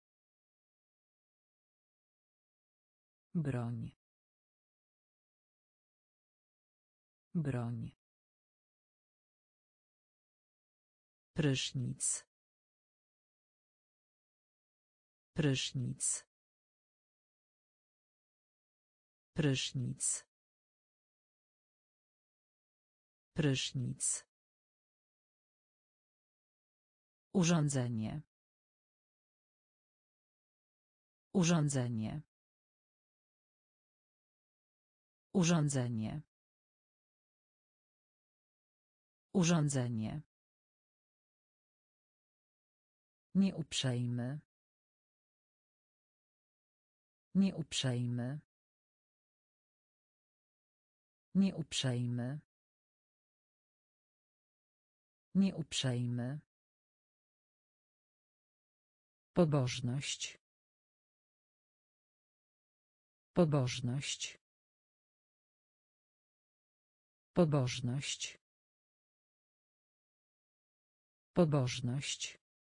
Broń. Broń. Prysznic. Prysznic. Prysznic. Prysznic. Urządzenie. Urządzenie. Urządzenie. Urządzenie. Nieuprzejmy. Nieuprzejmy. Nieuprzejmy. Nieuprzejmy. Pobożność. Pobożność. Pobożność. Pobożność.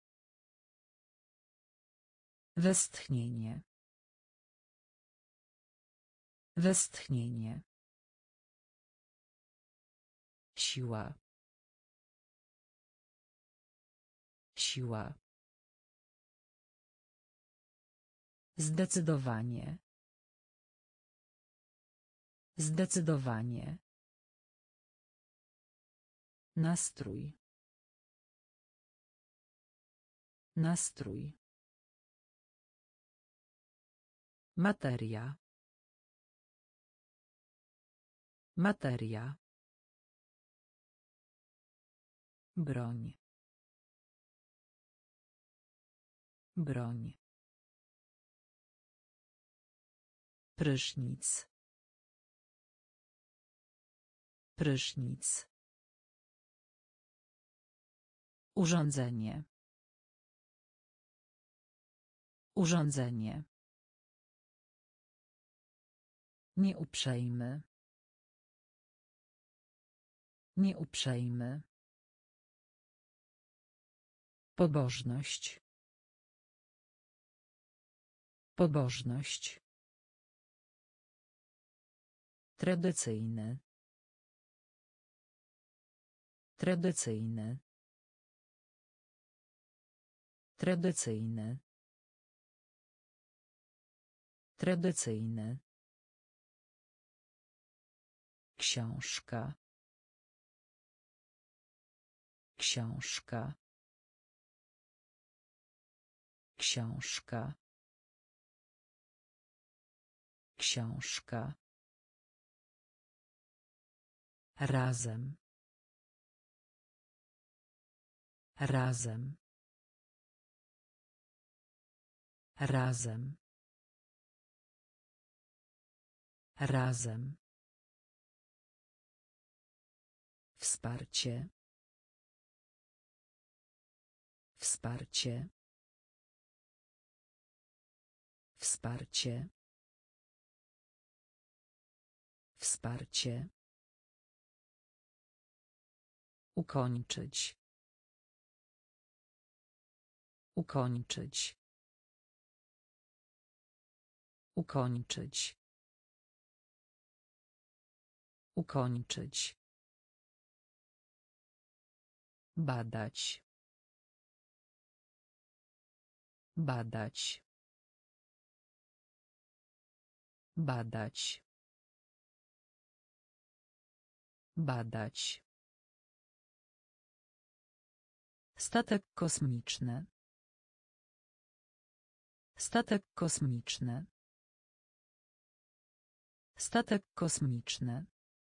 Westchnienie. Westchnienie. Siła. Siła. Zdecydowanie. Zdecydowanie. Nastrój. Nastrój. Materia. Materia. Broń. Broń. Prysznic. Prysznic. Urządzenie. Urządzenie. Nieuprzejmy. Nieuprzejmy. Pobożność. Pobożność. Tradycyjny. Tradycyjny. Tradycyjny. Tradycyjny. Książka. Książka. Książka. Książka. Razem. Razem. Razem. Razem. Wsparcie. Wsparcie. Wsparcie. Wsparcie. Ukończyć. Ukończyć. Ukończyć. Ukończyć. Badać. Badać. Badać. Badać. Statek kosmiczny. Statek kosmiczny. Statek kosmiczny.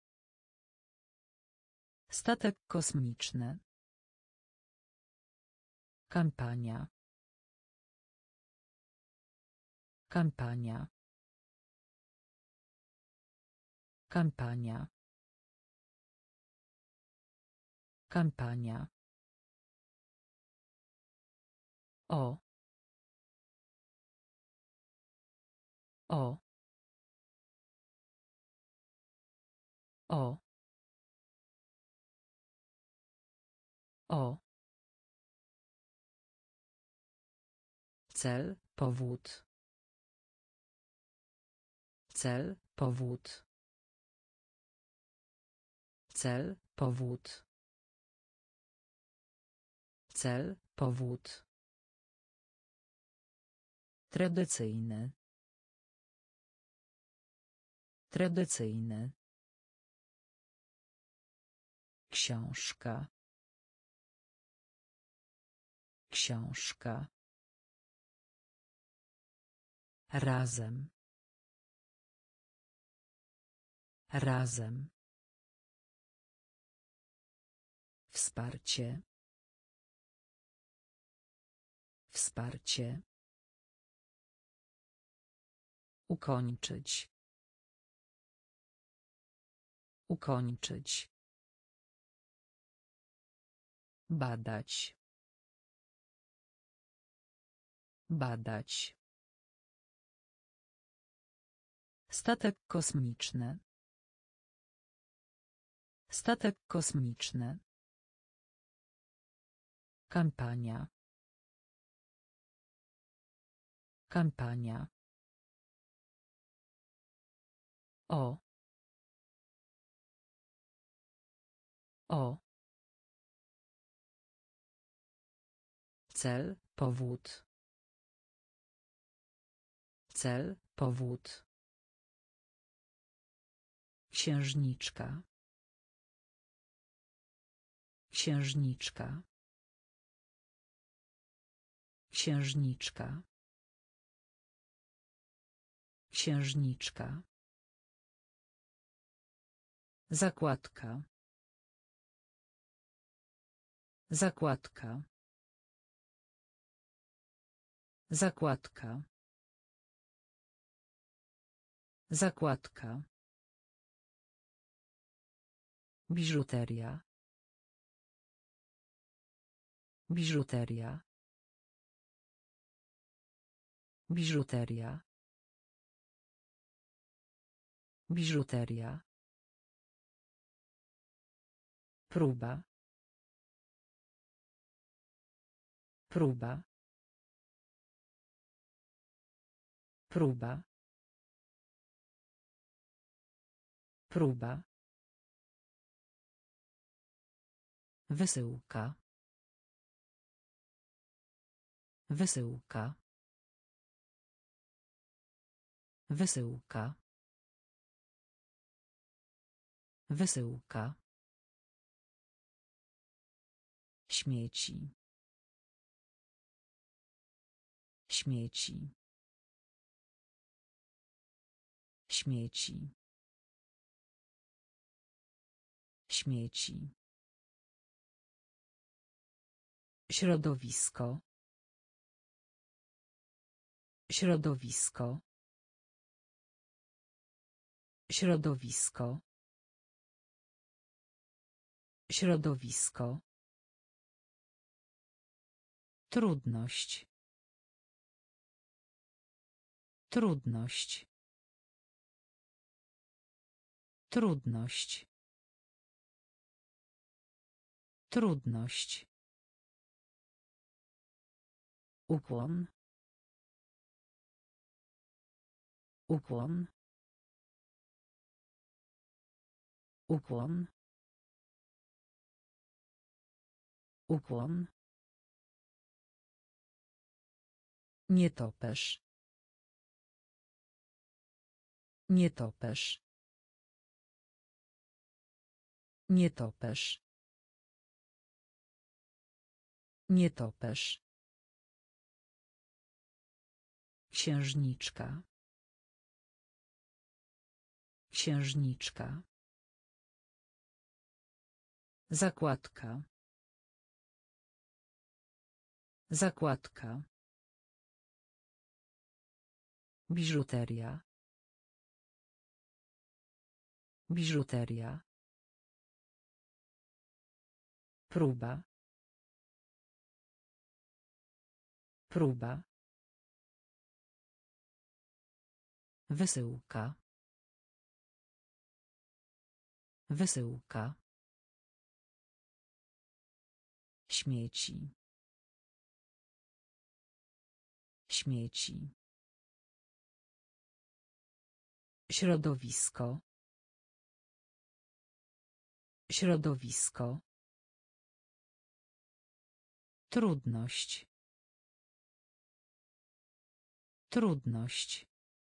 Statek kosmiczny. Kampania. Kampania. Kampania. Kampania. O. O. O. O. Cel, powód. Cel, powód. Cel, powód. Cel, powód. Tradycyjny. Tradycyjny. Książka. Książka. Razem. Razem. Wsparcie. Wsparcie. Ukończyć. Ukończyć. Badać. Badać. Statek kosmiczny. Statek kosmiczny. Kampania. Kampania. O. O. Cel, powód. Cel, powód. Księżniczka. Księżniczka. Księżniczka. Księżniczka. Zakładka. Zakładka. Zakładka. Zakładka. Biżuteria. Biżuteria. Biżuteria. Biżuteria. Próba. Próba. Próba. Próba. Wysyłka. Wysyłka. Wysyłka. Wysyłka. Śmieci. Śmieci. Śmieci. Śmieci. Środowisko. Środowisko. Środowisko. Środowisko. Trudność. Trudność. Trudność. Trudność. Ukłon. Ukłon. Ukłon. Ukłon. Nietoperz. Nietoperz. Nietoperz. Nietoperz. Księżniczka. Księżniczka. Zakładka. Zakładka. Biżuteria. Biżuteria. Próba. Próba. Wysyłka. Wysyłka. Śmieci. Śmieci. Środowisko. Środowisko. Trudność. Trudność.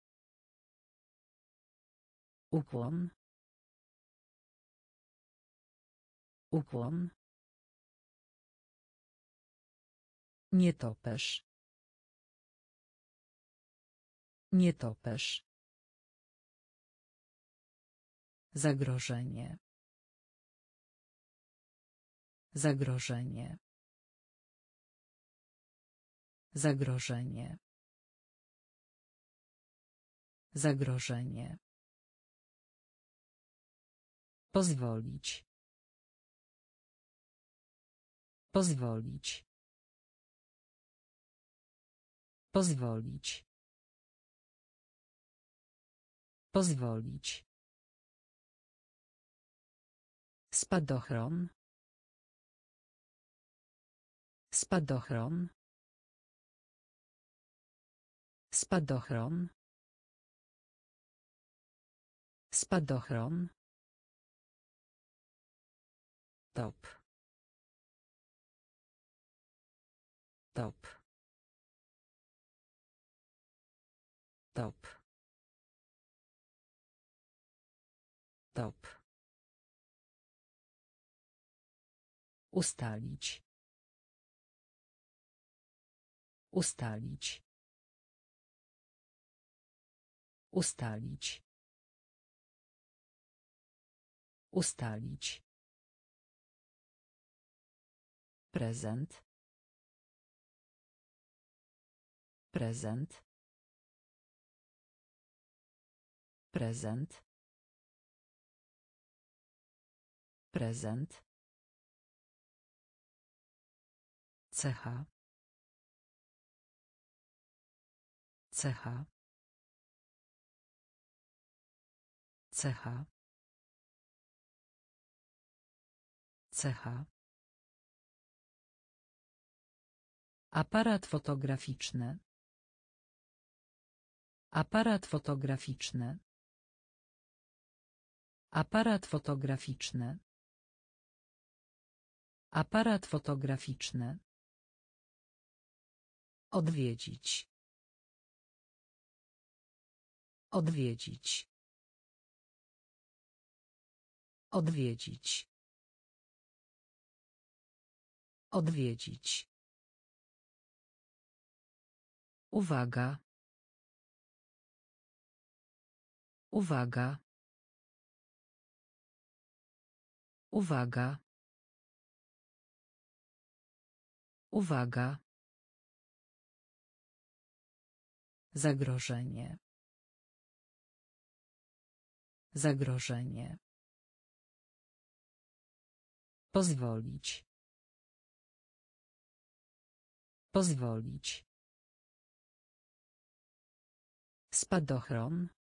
Ukłon. Ukłon. Nietoperz. Nietoperz. Zagrożenie. Zagrożenie. Zagrożenie. Zagrożenie. Pozwolić. Pozwolić. Pozwolić. Pozwolić. Spadochron. Spadochron. Spadochron. Spadochron. Top. Top. Top. Top. Ustalić. Ustalić. Ustalić. Ustalić. Prezent. Prezent. Prezent. Prezent. Cecha. Cecha. Cecha. Cecha. Aparat fotograficzny. Aparat fotograficzny. Aparat fotograficzny. Aparat fotograficzny. Odwiedzić. Odwiedzić. Odwiedzić. Odwiedzić. Uwaga. Uwaga. Uwaga. Uwaga. Zagrożenie. Zagrożenie. Pozwolić. Pozwolić. Spadochron.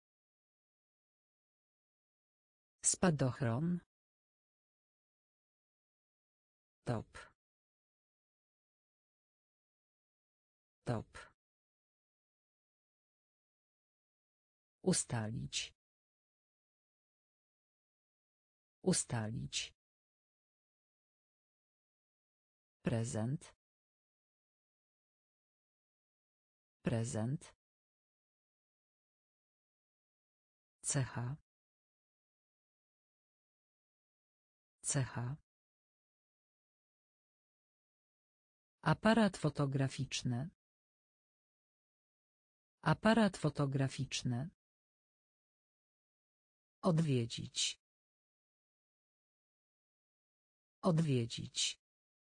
Spadochron. Top. Top. Ustalić. Ustalić. Prezent. Prezent. Cecha. Cecha. Aparat fotograficzny. Aparat fotograficzny. Odwiedzić. Odwiedzić.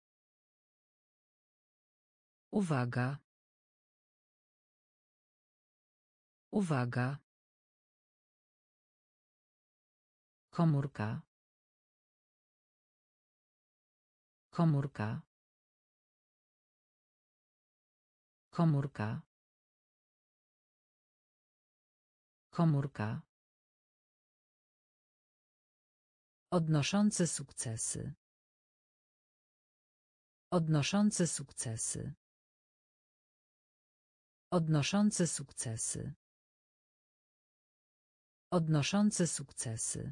Uwaga. Uwaga. Komórka. Komórka. Komórka. Komórka. Odnoszący sukcesy. Odnoszący sukcesy. Odnoszący sukcesy. Odnoszący sukcesy.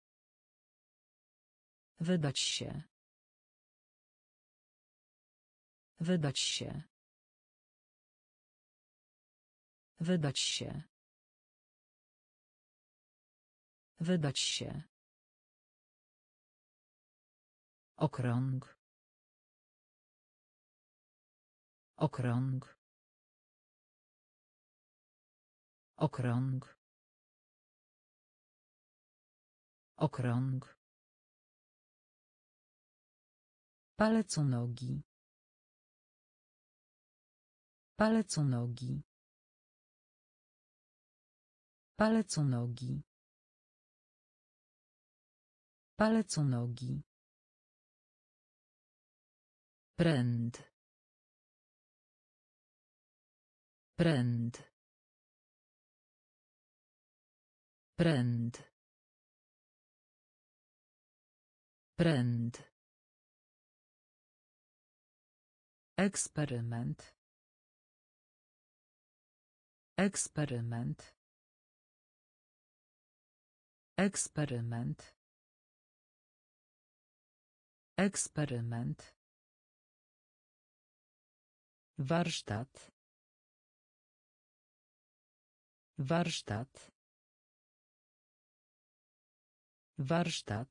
Wydać się. Wydać się. Wydać się. Wydać się. Okrąg. Okrąg. Okrąg. Okrąg. Palec u nogi. Palec u nogi. Palec u nogi. Palec u nogi. Pręd. Pręd. Pręd. Pręd. Eksperyment. Eksperyment. Eksperyment. Eksperyment. Warsztat. Warsztat. Warsztat.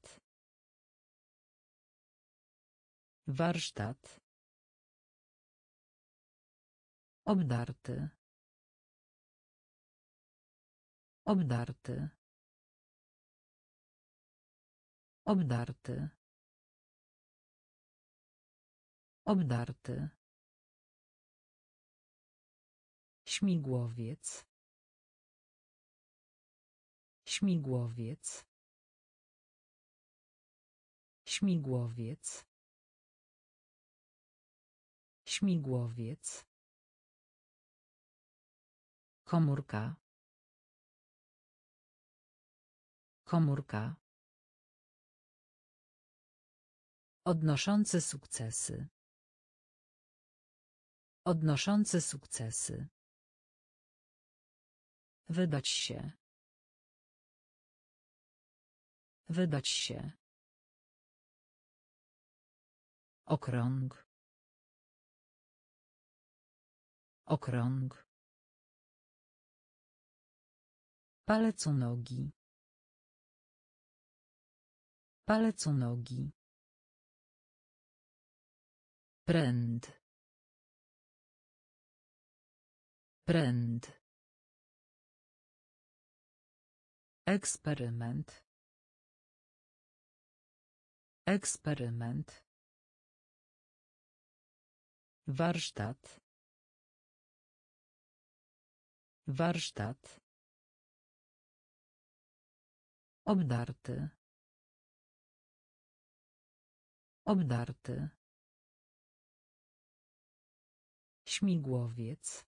Warsztat. Obdarty. Obdarty. Obdarty. Obdarty. Śmigłowiec. Śmigłowiec. Śmigłowiec. Śmigłowiec. Komórka. Komórka. Odnoszący sukcesy. Odnoszący sukcesy. Wydać się. Wydać się. Okrąg. Okrąg. Palec u nogi. Palec u nogi. Pręd. Pręd. Eksperyment. Eksperyment. Warsztat. Warsztat. Obdarty. Obdarty. Śmigłowiec.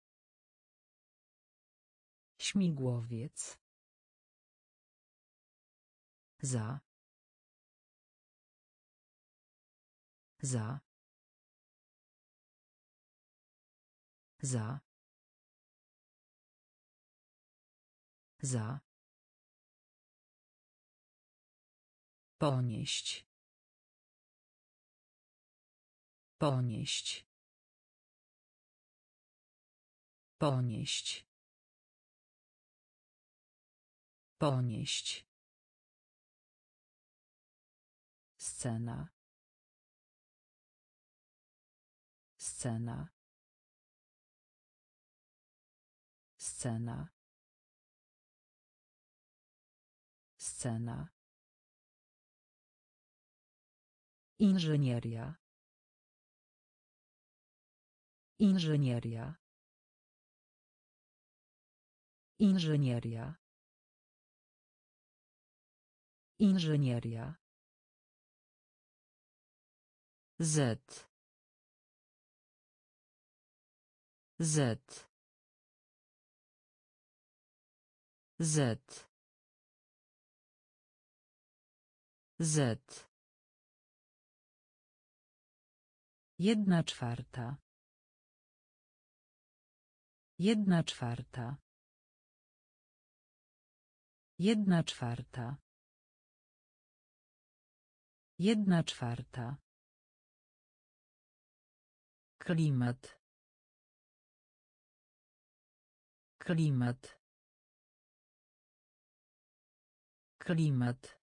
Śmigłowiec. Za. Za. Za. Za. Ponieść. Ponieść. Ponieść. Ponieść. Scena. Scena. Scena. Scena. Inżynieria. Inżynieria. Inżynieria. Inżynieria. Z. Z. Z. Z. Jedna czwarta. Jedna czwarta. Jedna czwarta. Jedna czwarta. Klimat. Klimat. Klimat.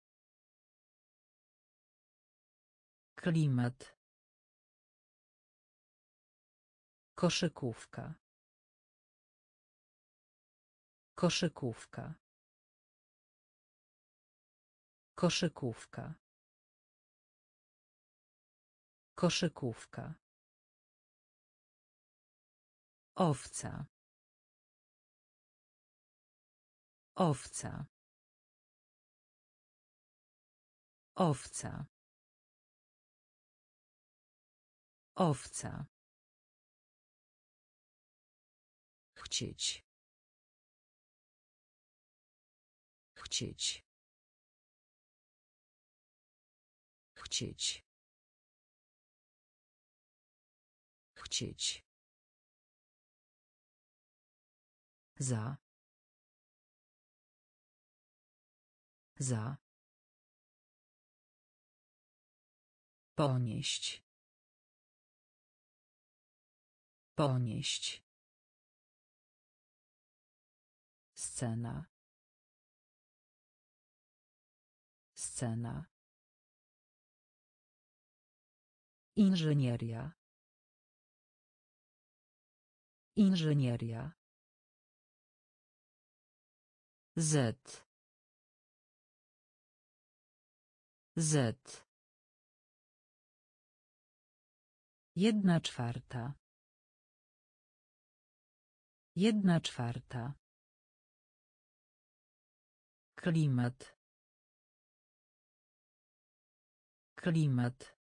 Klimat. Koszykówka. Koszykówka. Koszykówka. Koszykówka. Owca. Owca. Owca. Owca. Chcieć. Chcieć. Chcieć. Chcieć. Za. Za. Ponieść. Ponieść. Scena. Scena. Inżynieria. Inżynieria. Z. Z. Jedna czwarta. Jedna czwarta. Klimat. Klimat.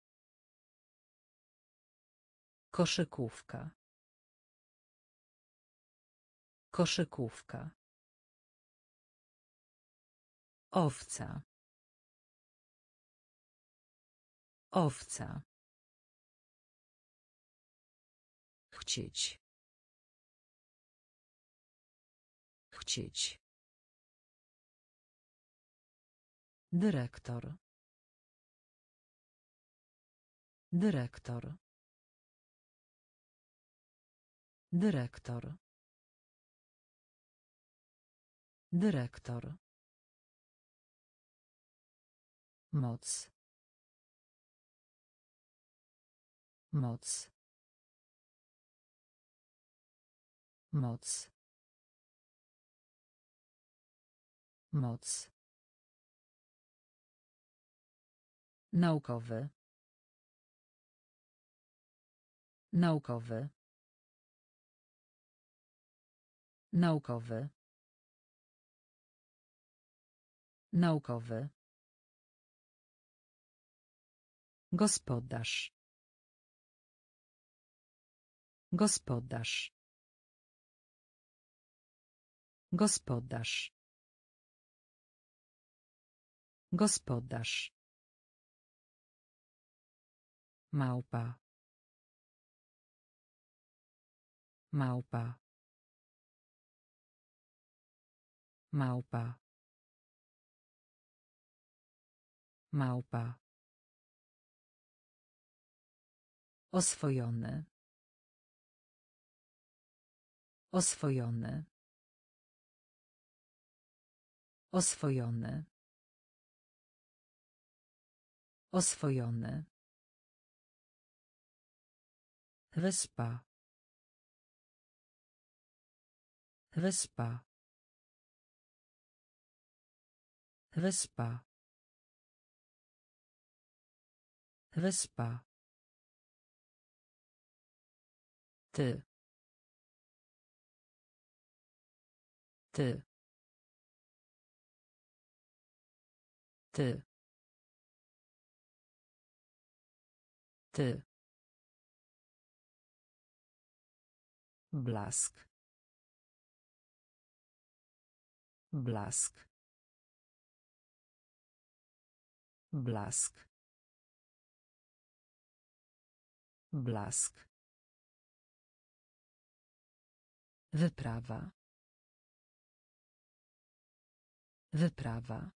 Koszykówka. Koszykówka. Owca. Owca. Chcieć. Chcieć. Dyrektor. Dyrektor. Dyrektor. Dyrektor. Moc. Moc. Moc. Moc. Naukowy. Naukowy. Naukowy. Naukowy. Gospodarz. Gospodarz. Gospodarz. Gospodarz. Małpa. Małpa. Małpa. Małpa. Oswojony. Oswojony. Oswojony. Oswojony. Wyspa. Wyspa. Wyspa. Wyspa. Ty. Ty. Ty. Ty. Blask. Blask. Blask. Blask. Wyprawa. Wyprawa.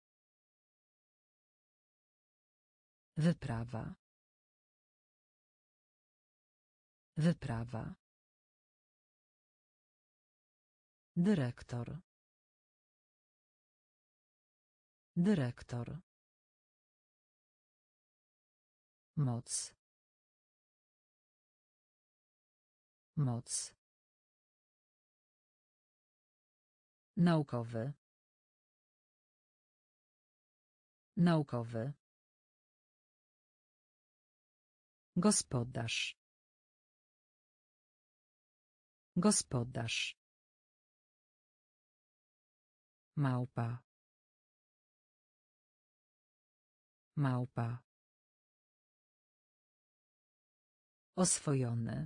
Wyprawa. Wyprawa. Dyrektor. Dyrektor. Moc. Moc. Naukowy. Naukowy. Gospodarz. Gospodarz. Małpa. Małpa. Oswojony.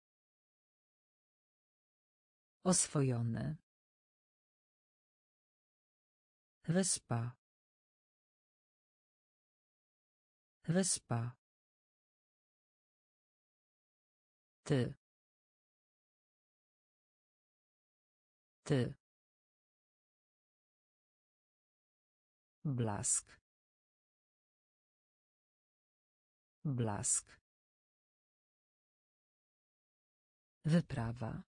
Oswojony. Wyspa. Wyspa. Ty. Ty. Blask. Blask. Wyprawa.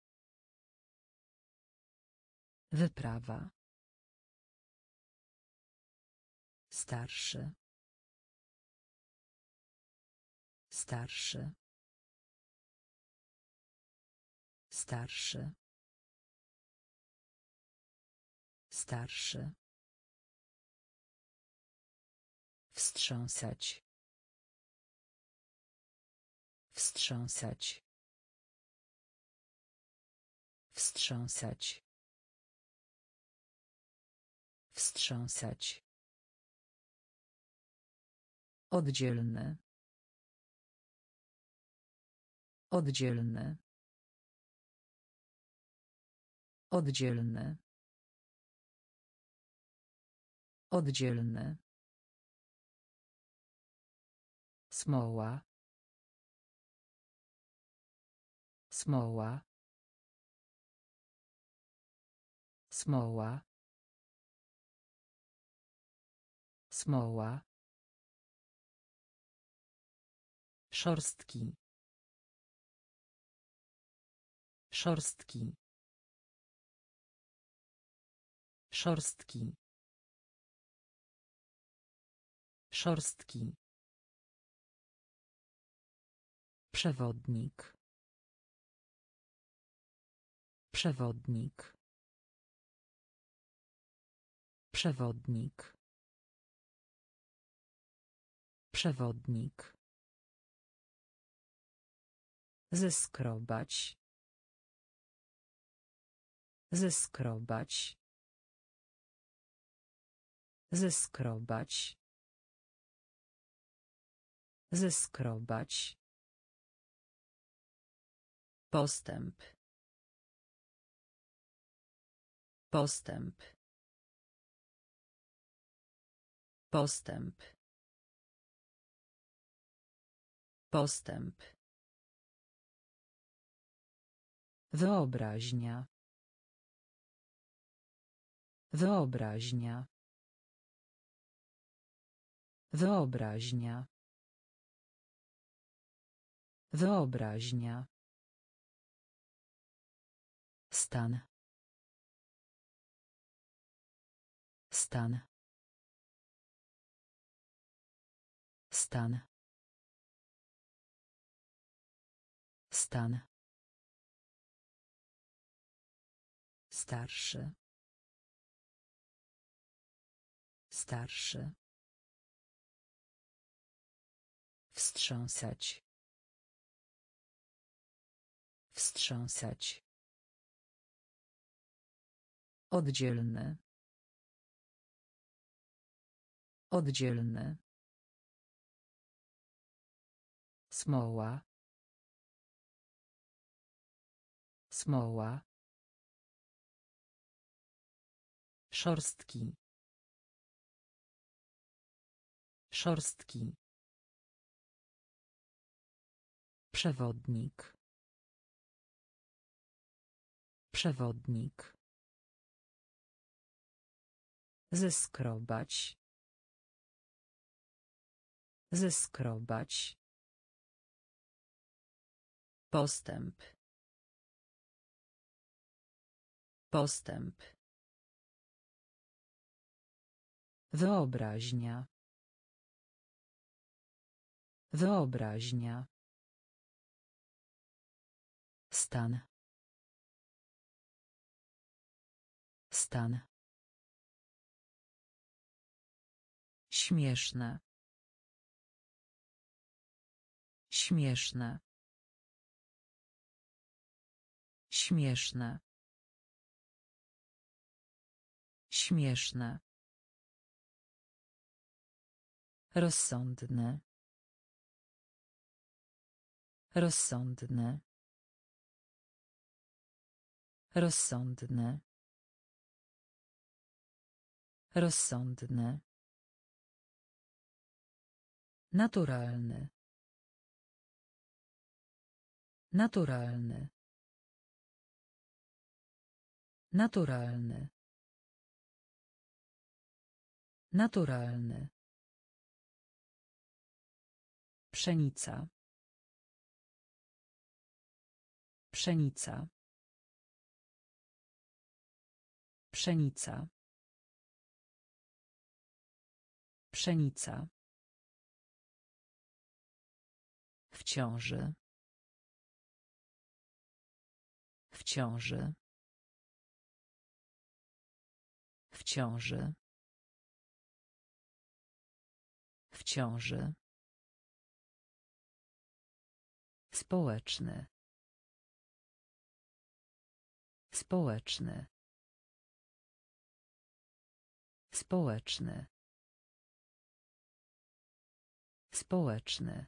Wyprawa. Starszy. Starszy. Starszy. Starszy. Wstrząsać. Wstrząsać. Wstrząsać. Wstrząsać. Oddzielny. Oddzielny. Oddzielny. Oddzielny. Smoła. Smoła. Smoła. Smoła. Szorstki. Szorstki. Szorstki. Szorstki. Przewodnik. Przewodnik. Przewodnik. Przewodnik. Zeskrobać. Zeskrobać. Zeskrobać. Zeskrobać. Postęp. Postęp. Postęp. Postęp. Wyobraźnia. Wyobraźnia. Wyobraźnia. Wyobraźnia. Stan. Stan. Stan. Stan. Starszy. Starszy. Wstrząsać. Wstrząsać. Oddzielny. Oddzielny. Smoła. Smoła. Szorstki. Szorstki. Przewodnik. Przewodnik. Zeskrobać. Zeskrobać. Postęp. Postęp. Wyobraźnia. Wyobraźnia. Stan. Stan. Śmieszne. Śmieszne. Śmieszne. Śmieszne. Rozsądne. Rozsądne. Rozsądne. Rozsądne. Naturalny. Naturalny. Naturalny. Naturalny. Pszenica. Pszenica. Pszenica. Pszenica. W ciąży. W ciąży. W ciąży. W ciąży. Społeczny. Społeczny. Społeczny. Społeczny.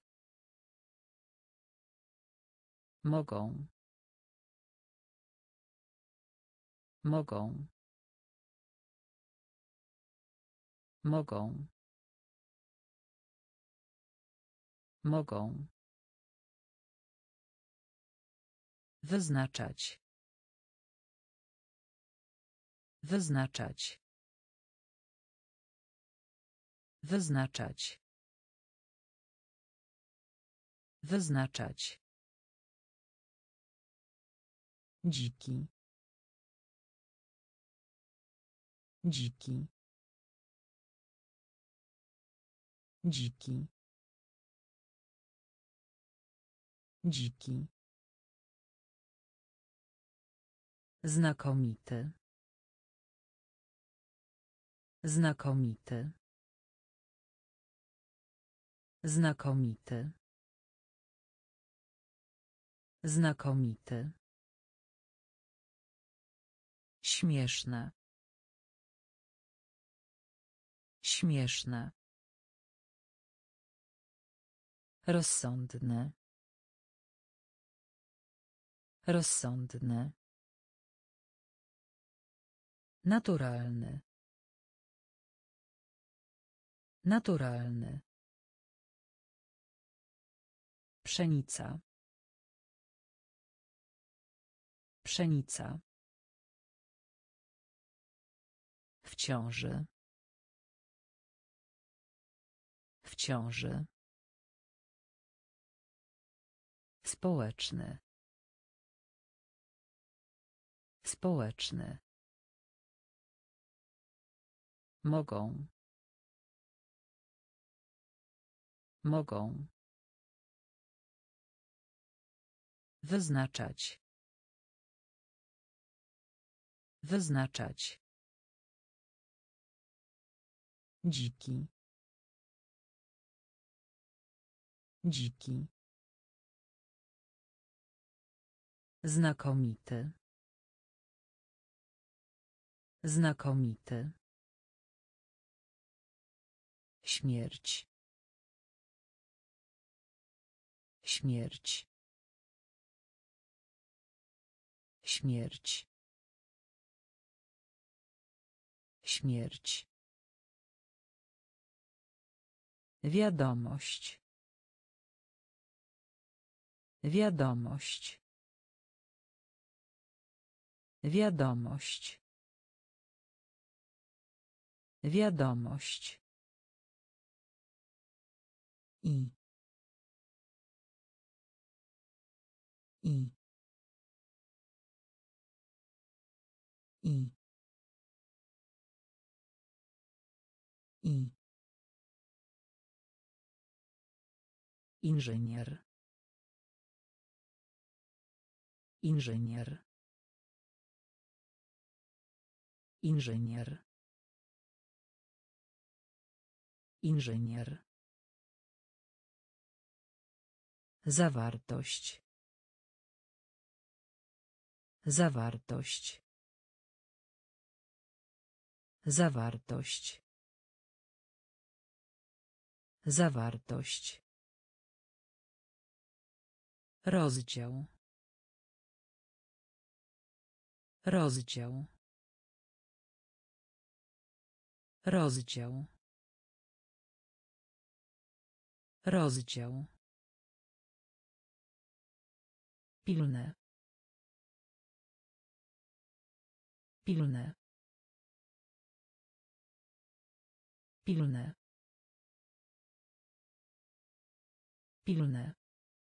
Mogą. Mogą. Mogą. Mogą. Wyznaczać. Wyznaczać. Wyznaczać. Wyznaczać. Dziki. Dziki. Dziki. Dziki. Znakomity. Znakomity. Znakomity. Znakomity. Śmieszne. Śmieszne. Rozsądne. Rozsądne. Naturalny. Naturalny. Pszenica. Pszenica. W ciąży. W ciąży. Społeczny. Społeczny. Mogą. Mogą. Wyznaczać. Wyznaczać. Dziki. Dziki. Znakomity. Znakomity. Śmierć. Śmierć. Śmierć. Śmierć. Wiadomość. Wiadomość. Wiadomość. Wiadomość. I. I. I. I. Inżynier. Inżynier. Inżynier. Inżynier. Zawartość. Zawartość. Zawartość. Zawartość. Rozdział. Rozdział. Rozdział. Rozdział. Pilne. Pilne. Pilne. Pilne.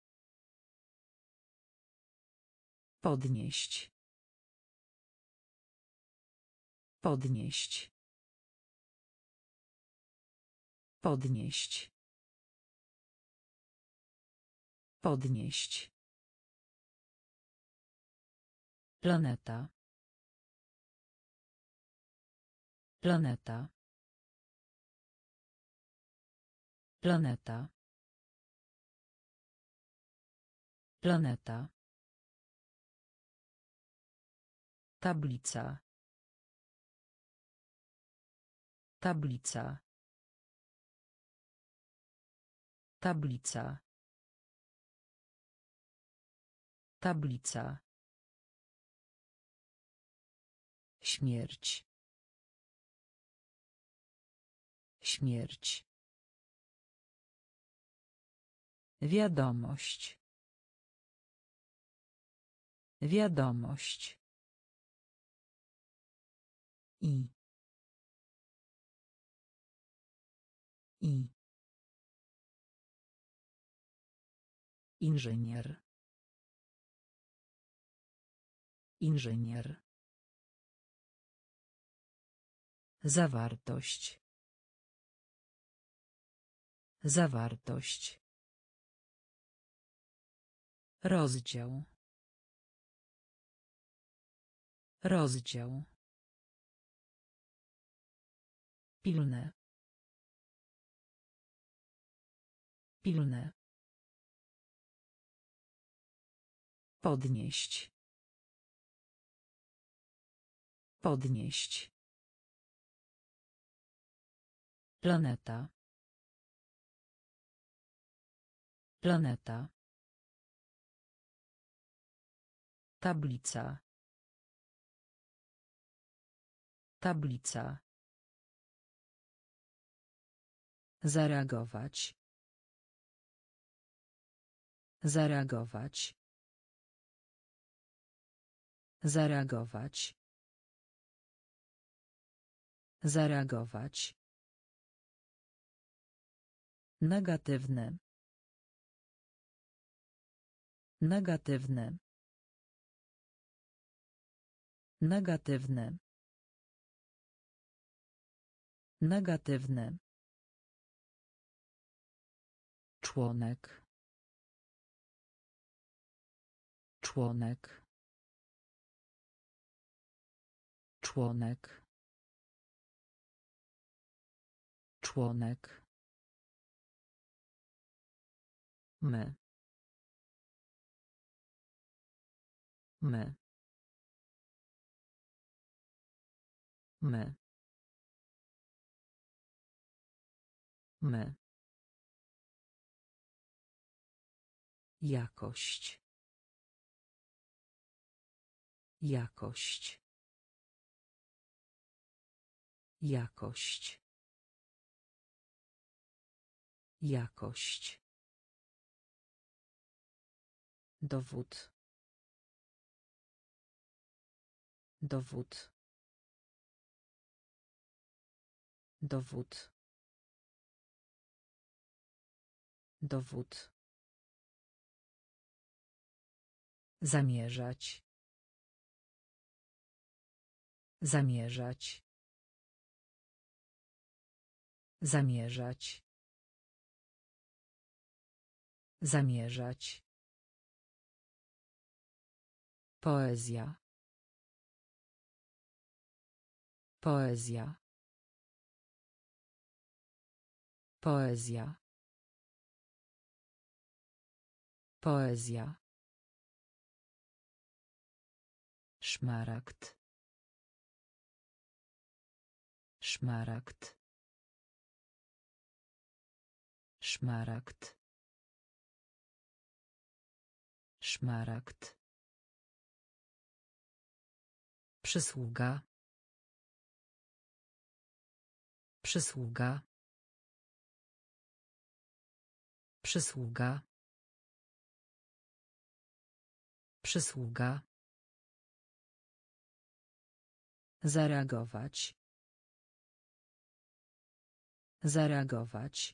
Podnieść. Podnieść. Podnieść. Podnieść. Planeta. Planeta. Planeta. Planeta. Tablica. Tablica. Tablica. Tablica. Śmierć. Śmierć. Wiadomość. Wiadomość. I. I. Inżynier. Inżynier. Zawartość. Zawartość. Rozdział. Rozdział. Pilne. Pilne. Podnieść. Podnieść. Planeta. Planeta. Tablica. Tablica. Zareagować. Zareagować. Zareagować. Zareagować. Negatywne. Negatywne. Negatywne. Negatywne. Członek. Członek. Członek. Członek. My. My. My. My. Jakość. Jakość. Jakość. Jakość. Dowód. Dowód. Dowód. Dowód. Zamierzać. Zamierzać. Zamierzać. Zamierzać. Poezja. Poezja. Poezja. Poezja. Szmaragd. Szmaragd. Szmaragd. Szmaragd. Przysługa. Przysługa. Przysługa. Przysługa. Zareagować. Zareagować.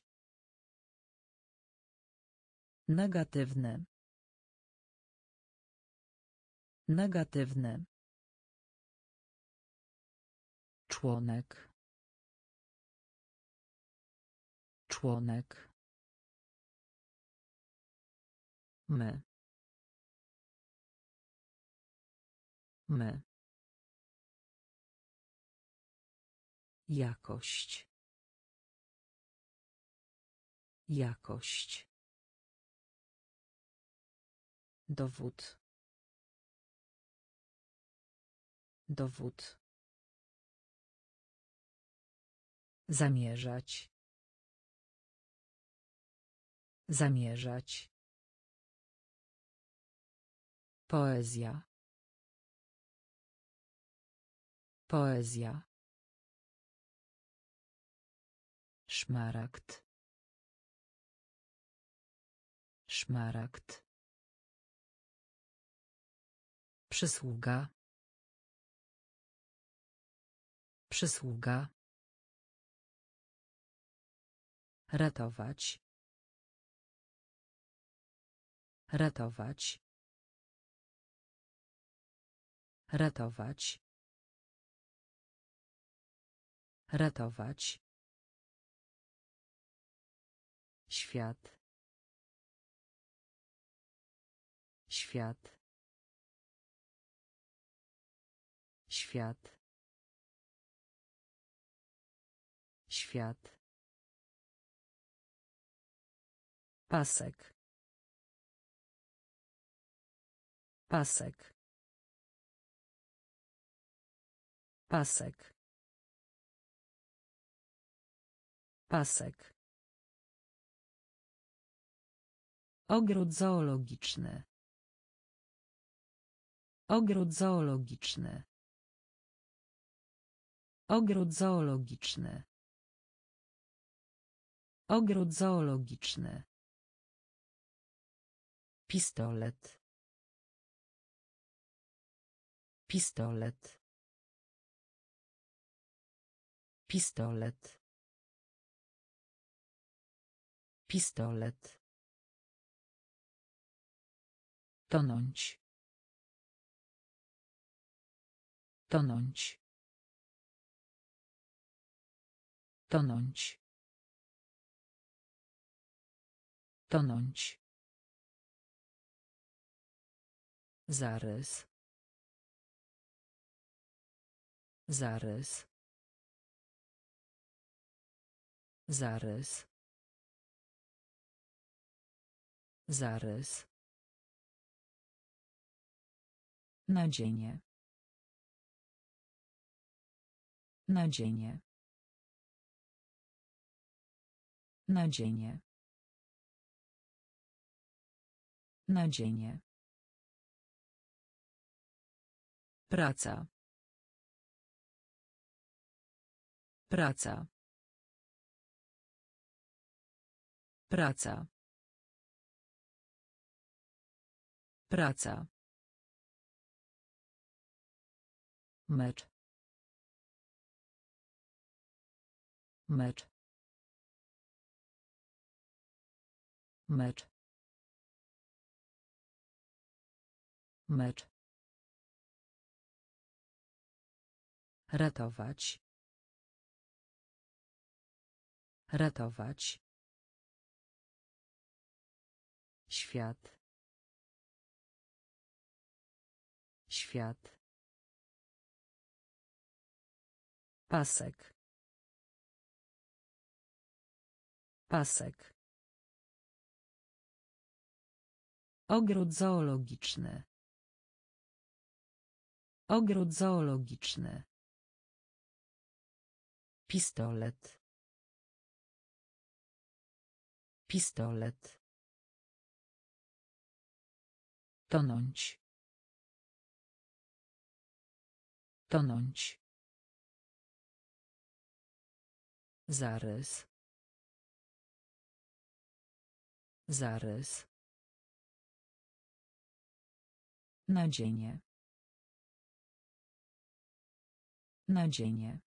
Negatywne. Negatywne. Członek. Członek. My. My. Jakość. Jakość. Dowód. Dowód. Zamierzać. Zamierzać. Poezja. Poezja. Szmaragd. Szmaragd. Przysługa. Przysługa. Ratować. Ratować. Ratować. Ratować. Świat. Świat. Świat. Świat. Pasek. Pasek. Pasek. Pasek. Ogród zoologiczny. Ogród zoologiczny. Ogród zoologiczny. Ogród zoologiczny. Pistolet. Pistolet. Pistolet. Pistolet. Tonąć. Tonąć. Tonąć. Tonąć. Zarys. Zarys. Zarys. Zarys. Nadzienie. Nadzienie. Nadzienie. Nadzienie. Praca. Praca. Praca. Praca. Mecz. Mecz. Mecz. Mecz. Ratować. Ratować. Świat. Świat. Pasek. Pasek. Ogród zoologiczny. Ogród zoologiczny. Pistolet. Pistolet. Tonąć. Tonąć. Zarys. Zarys. Nadzienie. Nadzienie.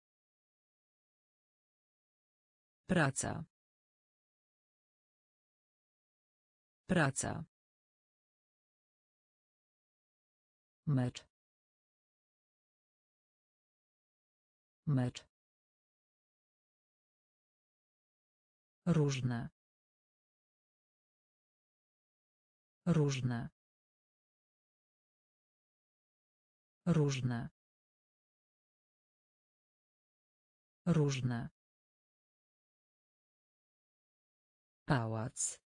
Praca. Praca. Mecz. Mecz. Różne. Różne. Różne. Różne. Pałac.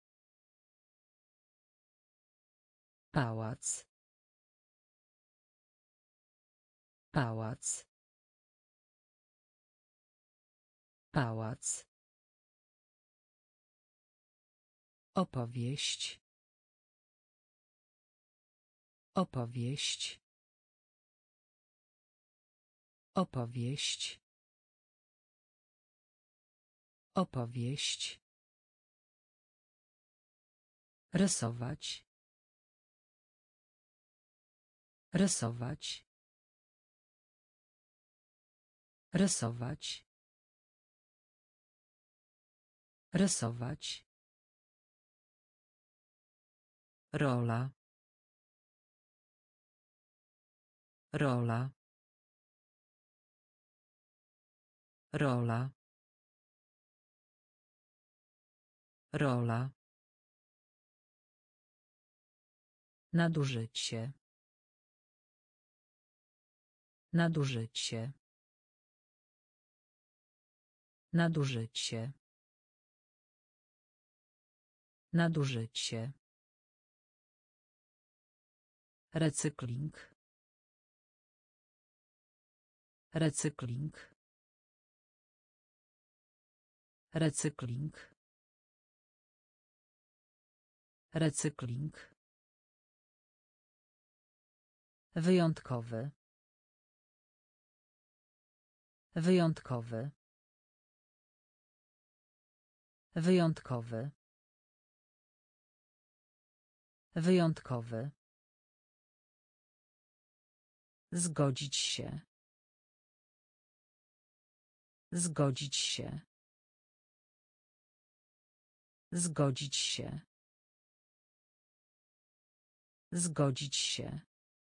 Pałac. Pałac. Pałac. Opowieść. Opowieść. Opowieść. Opowieść. Rysować. Rysować. Rysować. Rysować. Rola. Rola. Rola. Rola. Nadużycie. Nadużycie. Nadużycie. Nadużycie. Recykling. Recykling. Recykling. Recykling. Wyjątkowy. Wyjątkowy. Wyjątkowy. Wyjątkowy. Zgodzić się. Zgodzić się. Zgodzić się. Zgodzić się.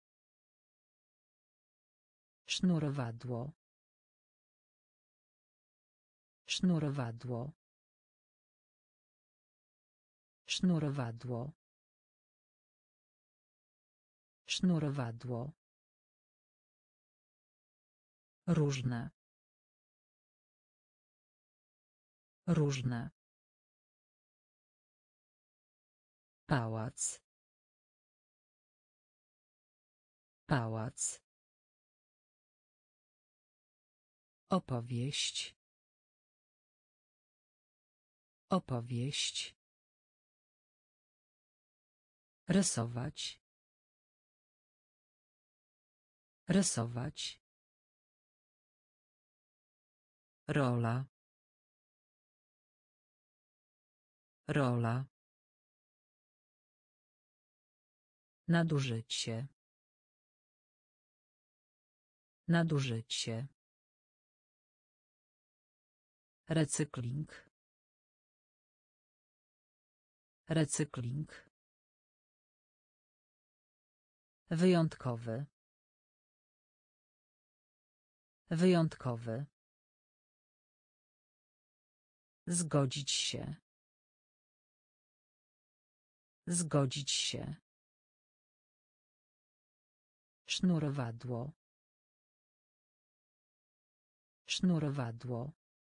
Sznurowadło. Sznurowadło. Sznurowadło. Sznurowadło. Różne. Różne. Pałac. Pałac. Opowieść. Opowieść. Rysować. Rysować. Rola. Rola. Nadużycie. Nadużycie. Recykling. Recykling. Wyjątkowy. Wyjątkowy. Zgodzić się. Zgodzić się. Sznurowadło. Sznurowadło.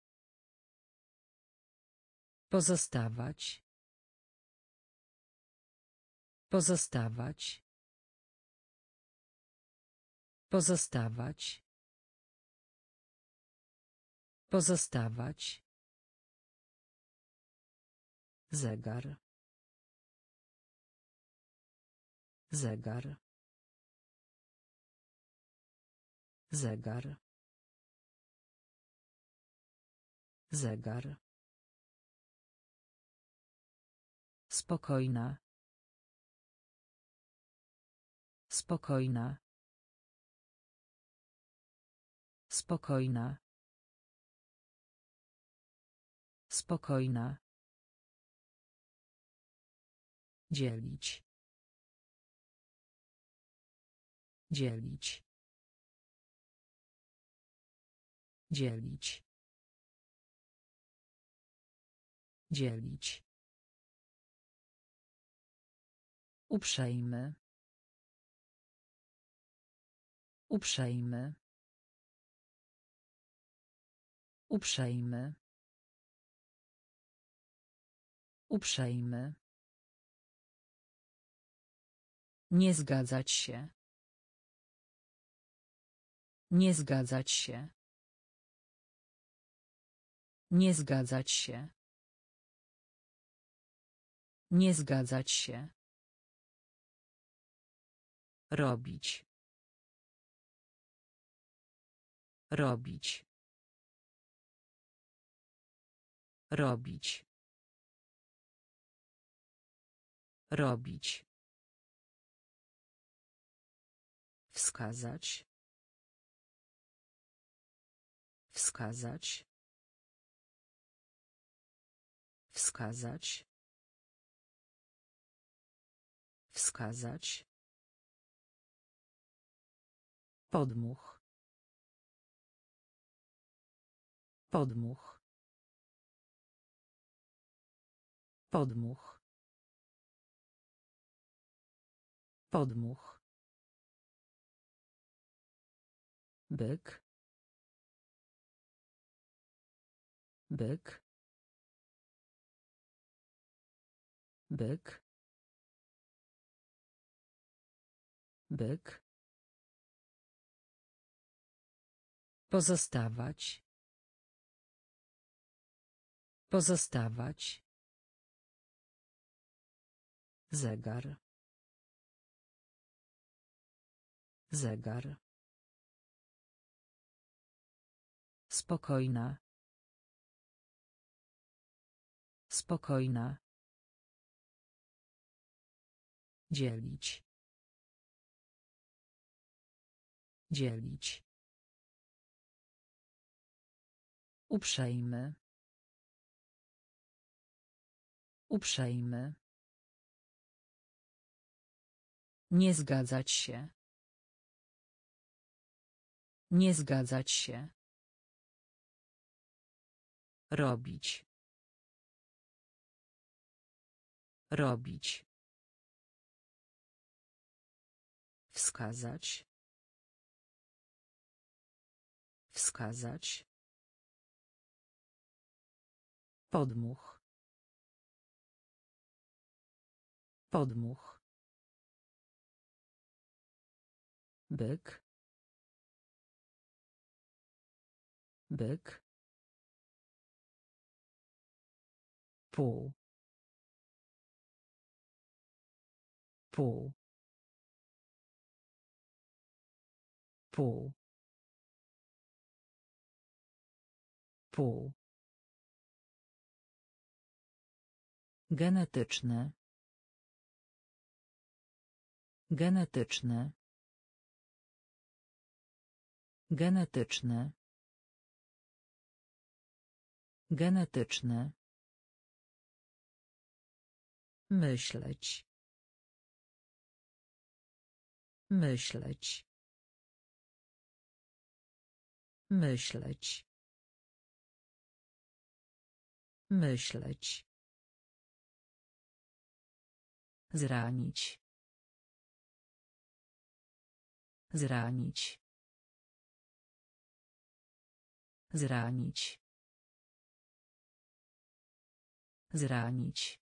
Pozostawać. Pozostawać. Pozostawać. Pozostawać. Zegar. Zegar. Zegar. Zegar. Spokojna. Spokojna. Spokojna. Spokojna. Dzielić. Dzielić. Dzielić. Dzielić. Uprzejmy. Uprzejmy. Uprzejmy. Uprzejmy. Nie zgadzać się. Nie zgadzać się. Nie zgadzać się. Nie zgadzać się. Robić. Robić. Robić. Robić. Wskazać. Wskazać. Wskazać. Wskazać. Podmuch. Podmuch. Podmuch. Podmuch. Byk. Byk. Byk. Byk. Pozostawać. Pozostawać. Zegar. Zegar. Spokojna. Spokojna. Dzielić. Dzielić. Uprzejmy. Uprzejmy. Nie zgadzać się. Nie zgadzać się. Robić. Robić. Wskazać. Wskazać. Podmuch. Podmuch. Byk. Byk. Pół. Pół. Pół. Pół. Genetyczne. Genetyczne. Genetyczne. Genetyczne. Myśleć. Myśleć. Myśleć. Myśleć. Zranić. Zranić. Zranić. Zranić.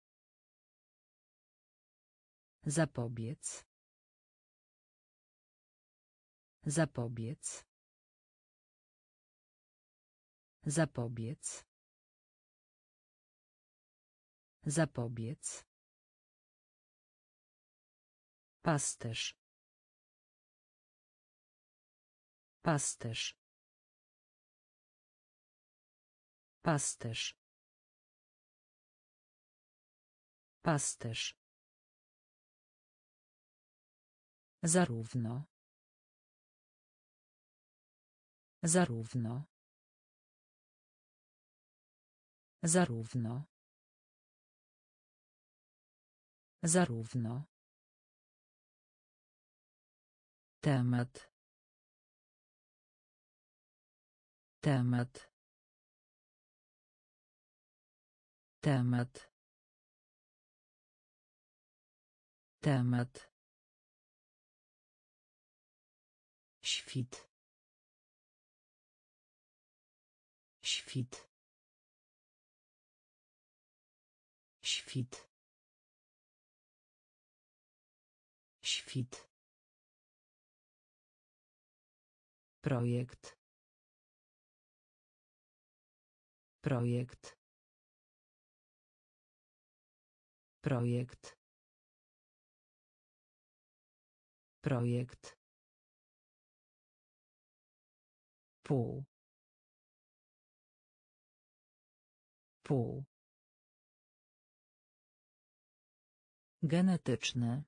Zapobiec. Zapobiec. Zapobiec. Zapobiec. Pasterz. Pasterz. Pasterz. Pasterz. Zarówno. Zarówno. Zarówno. Zarówno. Temat. Temat. Temat. Temat. Świt. Świt. Świt. Świt. Projekt. Projekt. Projekt. Projekt. Pół. Pół. Genetyczne.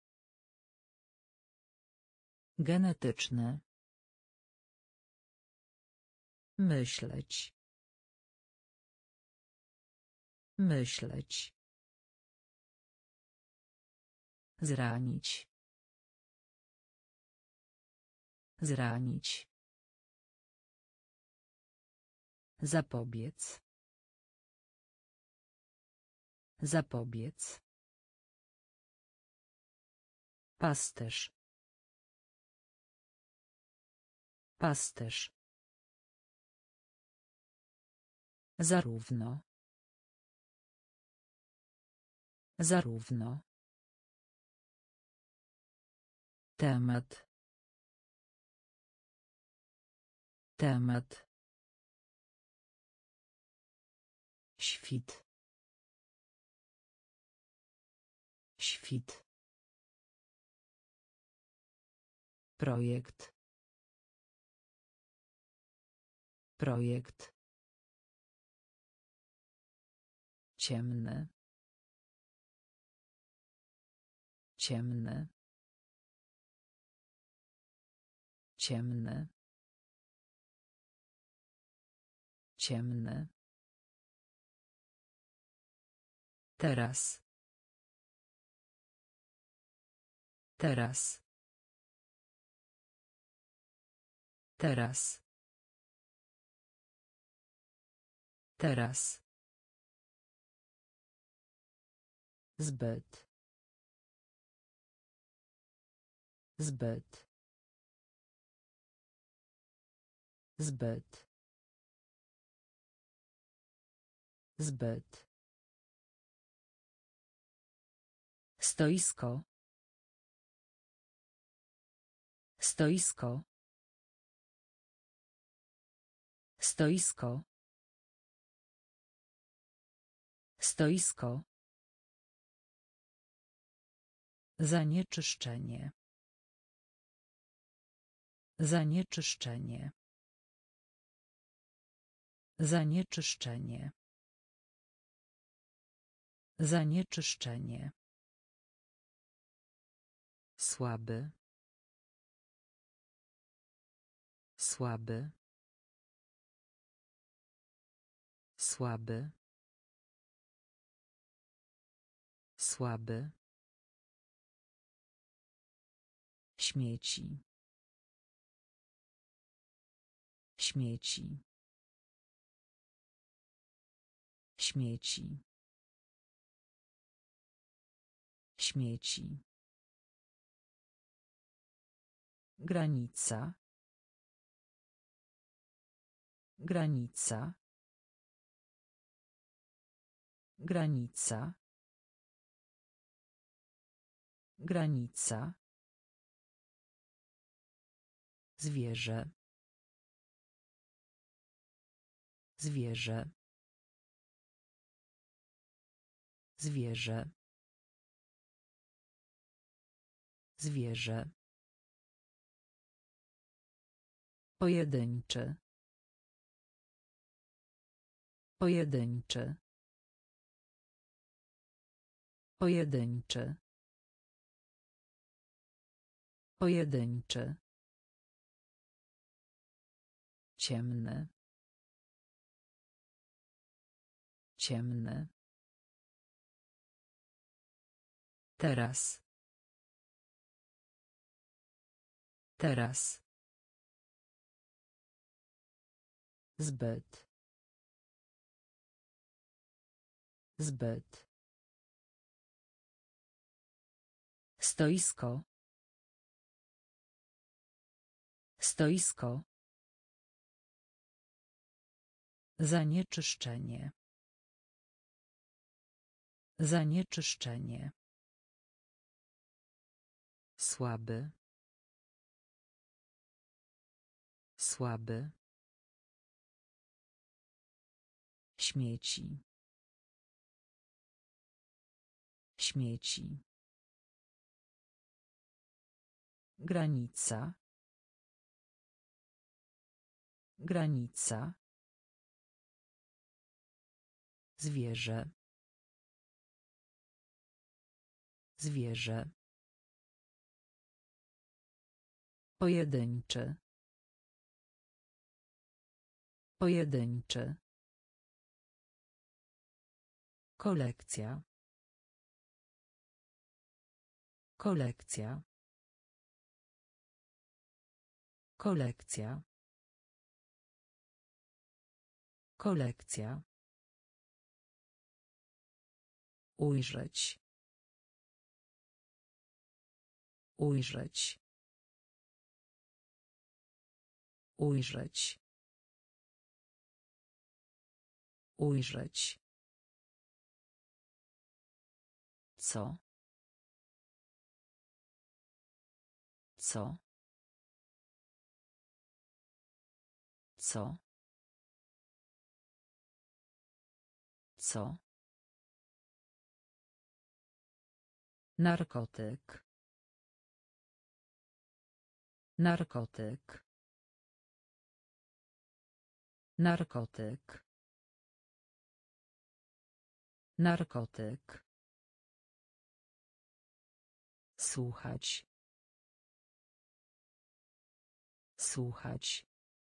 Genetyczne. Myśleć. Myśleć. Zranić. Zranić. Zapobiec. Zapobiec. Pasterz. Pasterz. Zarówno. Zarówno. Temat. Temat. Świt. Świt. Projekt. Projekt. Ciemny. Ciemny. Ciemny. Ciemny. Teraz. Teraz. Teraz. Teraz. Zbyt. Zbyt. Zbyt. Zbyt. Stoisko. Stoisko. Stoisko. Stoisko. Zanieczyszczenie. Zanieczyszczenie. Zanieczyszczenie. Zanieczyszczenie. Słaby. Słaby. Słaby. Słaby. Śmieci. Śmieci. Śmieci. Śmieci. Granica. Granica. Granica. Granica. Zwierzę. Zwierzę. Zwierzę. Zwierzę. Pojedynczy. Pojedynczy. Pojedynczy. Pojedynczy. Ciemny. Ciemny. Teraz. Teraz. Zbyt. Zbyt. Stoisko. Stoisko. Zanieczyszczenie. Zanieczyszczenie. Słaby. Słaby. Śmieci. Śmieci. Granica. Granica. Zwierzę. Zwierzę. Pojedynczy. Pojedynczy. Kolekcja. Kolekcja. Kolekcja. Kolekcja. Ujrzeć. Ujrzeć. Ujrzeć. Ujrzeć. Co? Co? Co? Co? Narkotyk. Narkotyk. Narkotyk. Narkotyk. Słuchać. Słuchać.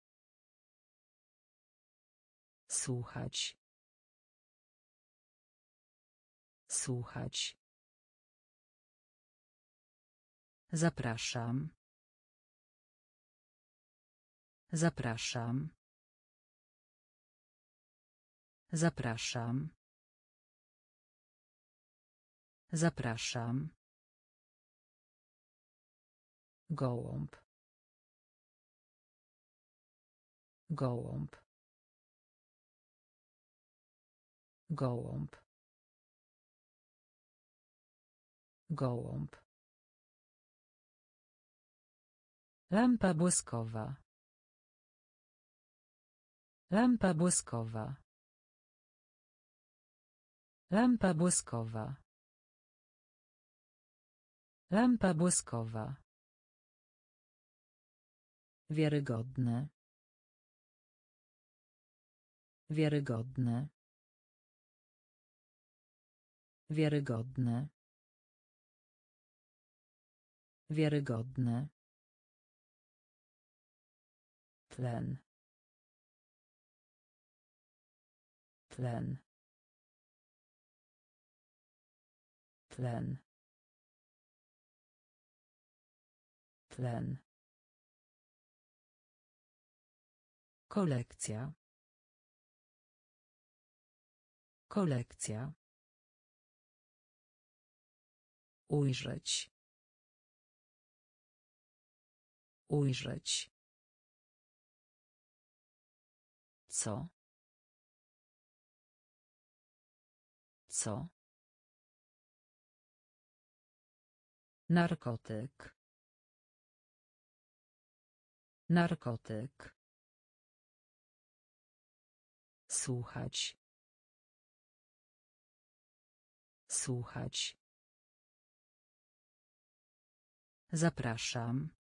Słuchać. Słuchać. Zapraszam. Zapraszam. Zapraszam. Zapraszam. Gołąb. Gołąb. Gołąb. Gołąb. Lampa błyskowa. Lampa błyskowa. Lampa błyskowa. Lampa błyskowa. Wiarygodne. Wiarygodne. Wiarygodne. Wiarygodne. Tlen. Tlen. Tlen. Tlen. Kolekcja. Kolekcja. Ujrzeć. Ujrzeć. Co? Co? Narkotyk. Narkotyk. Słuchać. Słuchać. Zapraszam.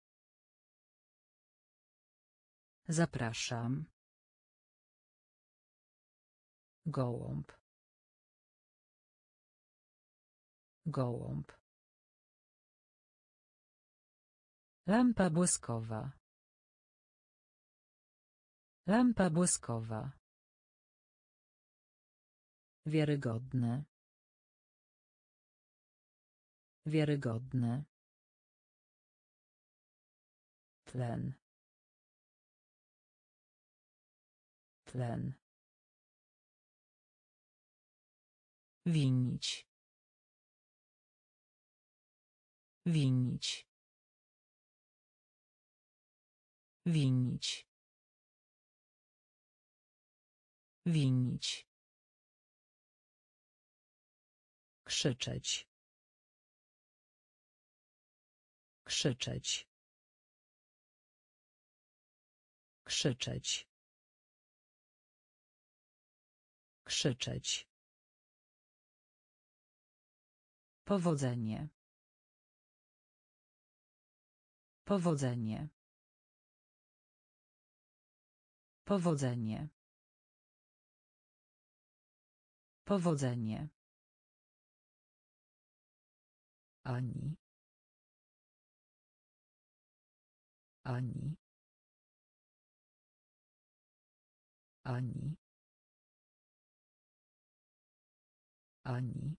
Zapraszam. Gołąb. Gołąb. Lampa błyskowa. Lampa błyskowa. Wiarygodne. Wiarygodne. Tlen. Tlen. Winić. Winić. Winić. Winić. Krzyczeć. Krzyczeć. Krzyczeć. Krzyczeć. Powodzenie. Powodzenie. Powodzenie. Powodzenie. Ani. Ani. Ani. Ani.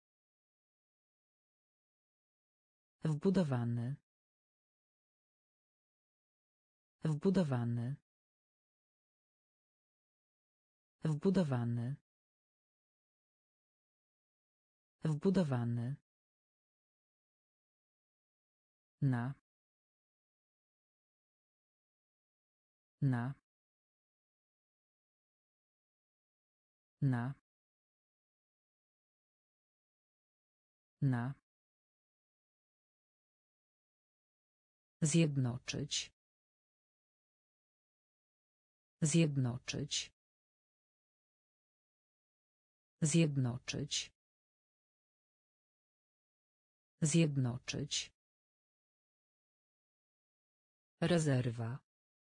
Wbudowany. Wbudowany. Wbudowany. Wbudowany. Na. Na. Na. Na. Zjednoczyć. Zjednoczyć. Zjednoczyć. Zjednoczyć. Rezerwa.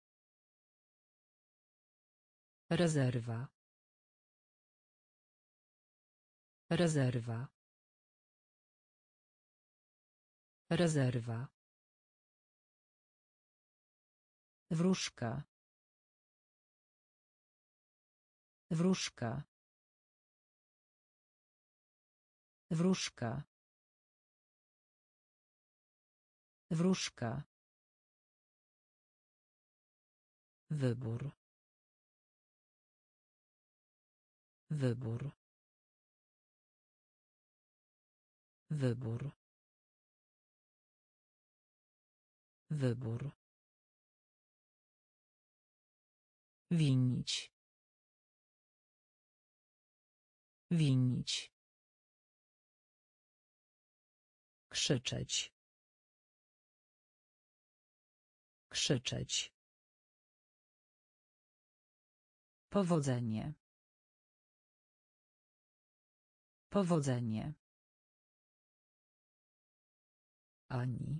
Rezerwa. Rezerwa. Rezerwa. Wróżka. Wróżka. Wróżka. Wróżka. Wybór. Wybór. Wybór. Wybór. Winić. Winić. Krzyczeć. Krzyczeć. Powodzenie. Powodzenie. Ani.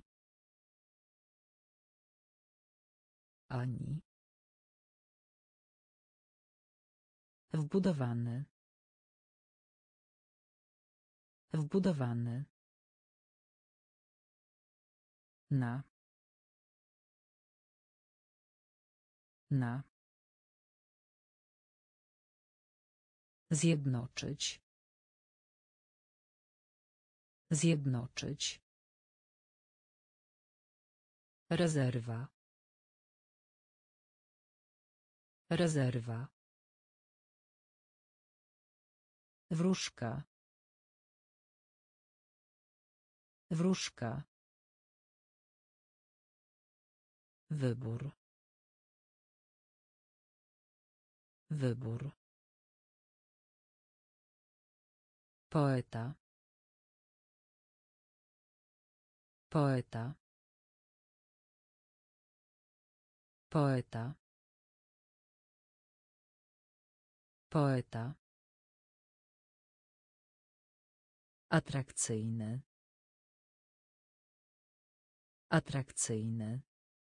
Ani. Wbudowany. Wbudowany. Na. Na. Zjednoczyć. Zjednoczyć. Rezerwa. Rezerwa. Wróżka. Wróżka. Wybór. Wybór. Poeta. Poeta. Poeta. Poeta. Atrakcyjny. Atrakcyjny.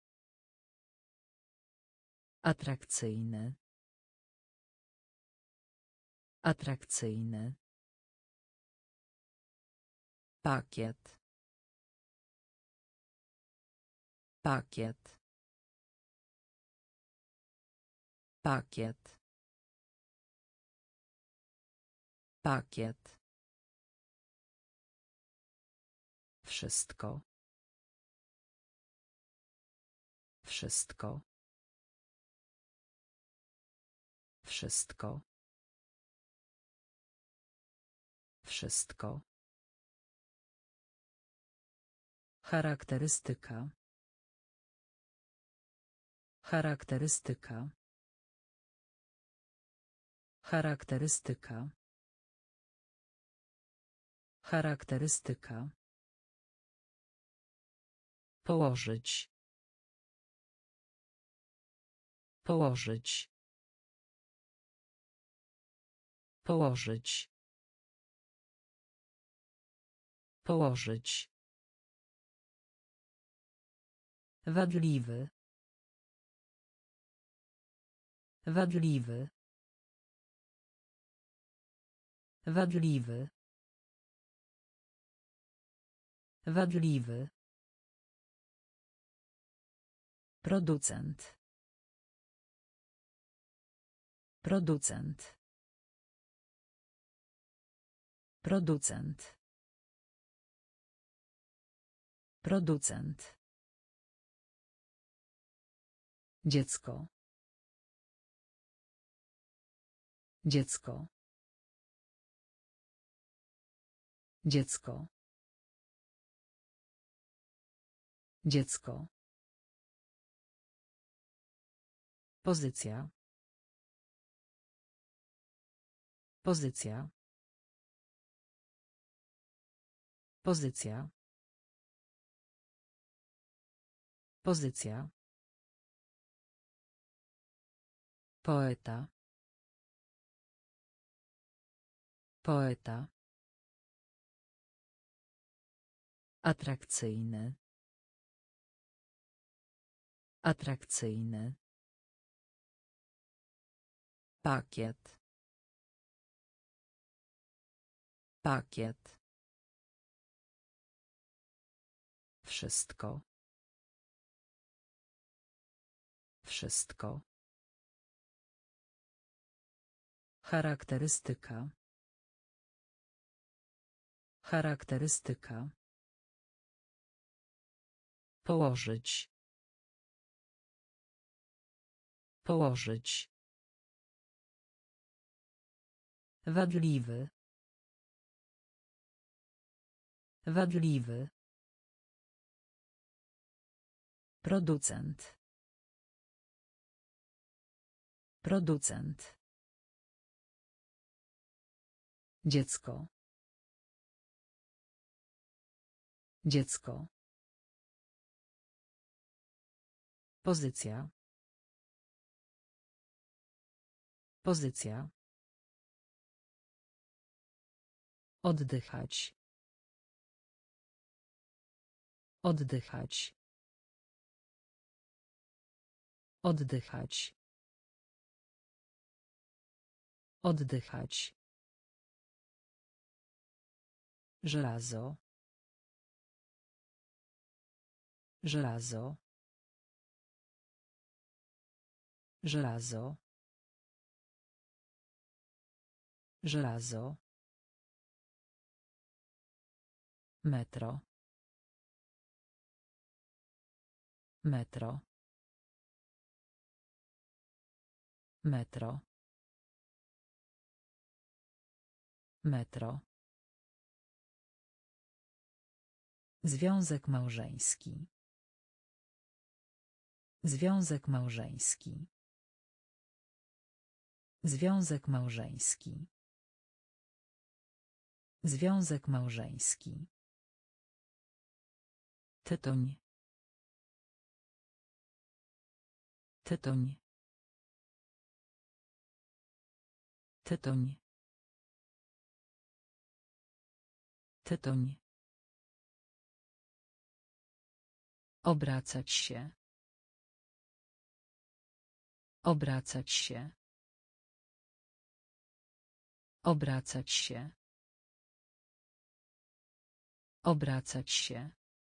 Atrakcyjny. Atrakcyjny. Pakiet. Pakiet. Pakiet. Pakiet. Wszystko. Wszystko. Wszystko. Wszystko. Charakterystyka. Charakterystyka. Charakterystyka. Charakterystyka. Położyć. Położyć. Położyć. Położyć. Wadliwy. Wadliwy. Wadliwy. Wadliwy. Producent. Producent. Producent. Producent. Dziecko. Dziecko. Dziecko. Dziecko. Pozycja. Pozycja. Pozycja. Pozycja. Poeta. Poeta. Atrakcyjny. Atrakcyjny. Pakiet. Pakiet. Wszystko. Wszystko. Charakterystyka. Charakterystyka. Położyć. Położyć. Wadliwy. Wadliwy. Producent. Producent. Dziecko. Dziecko. Pozycja. Pozycja. Oddychać. Oddychać. Oddychać. Oddychać. Żelazo. Żelazo. Żelazo. Żelazo. Metro. Metro. Metro. Metro. Związek małżeński. Związek małżeński. Związek małżeński. Związek małżeński. Tytoń. Tytoń. Tytoń. Tytoń. Obracać się. Obracać się. Obracać się. Obracać się.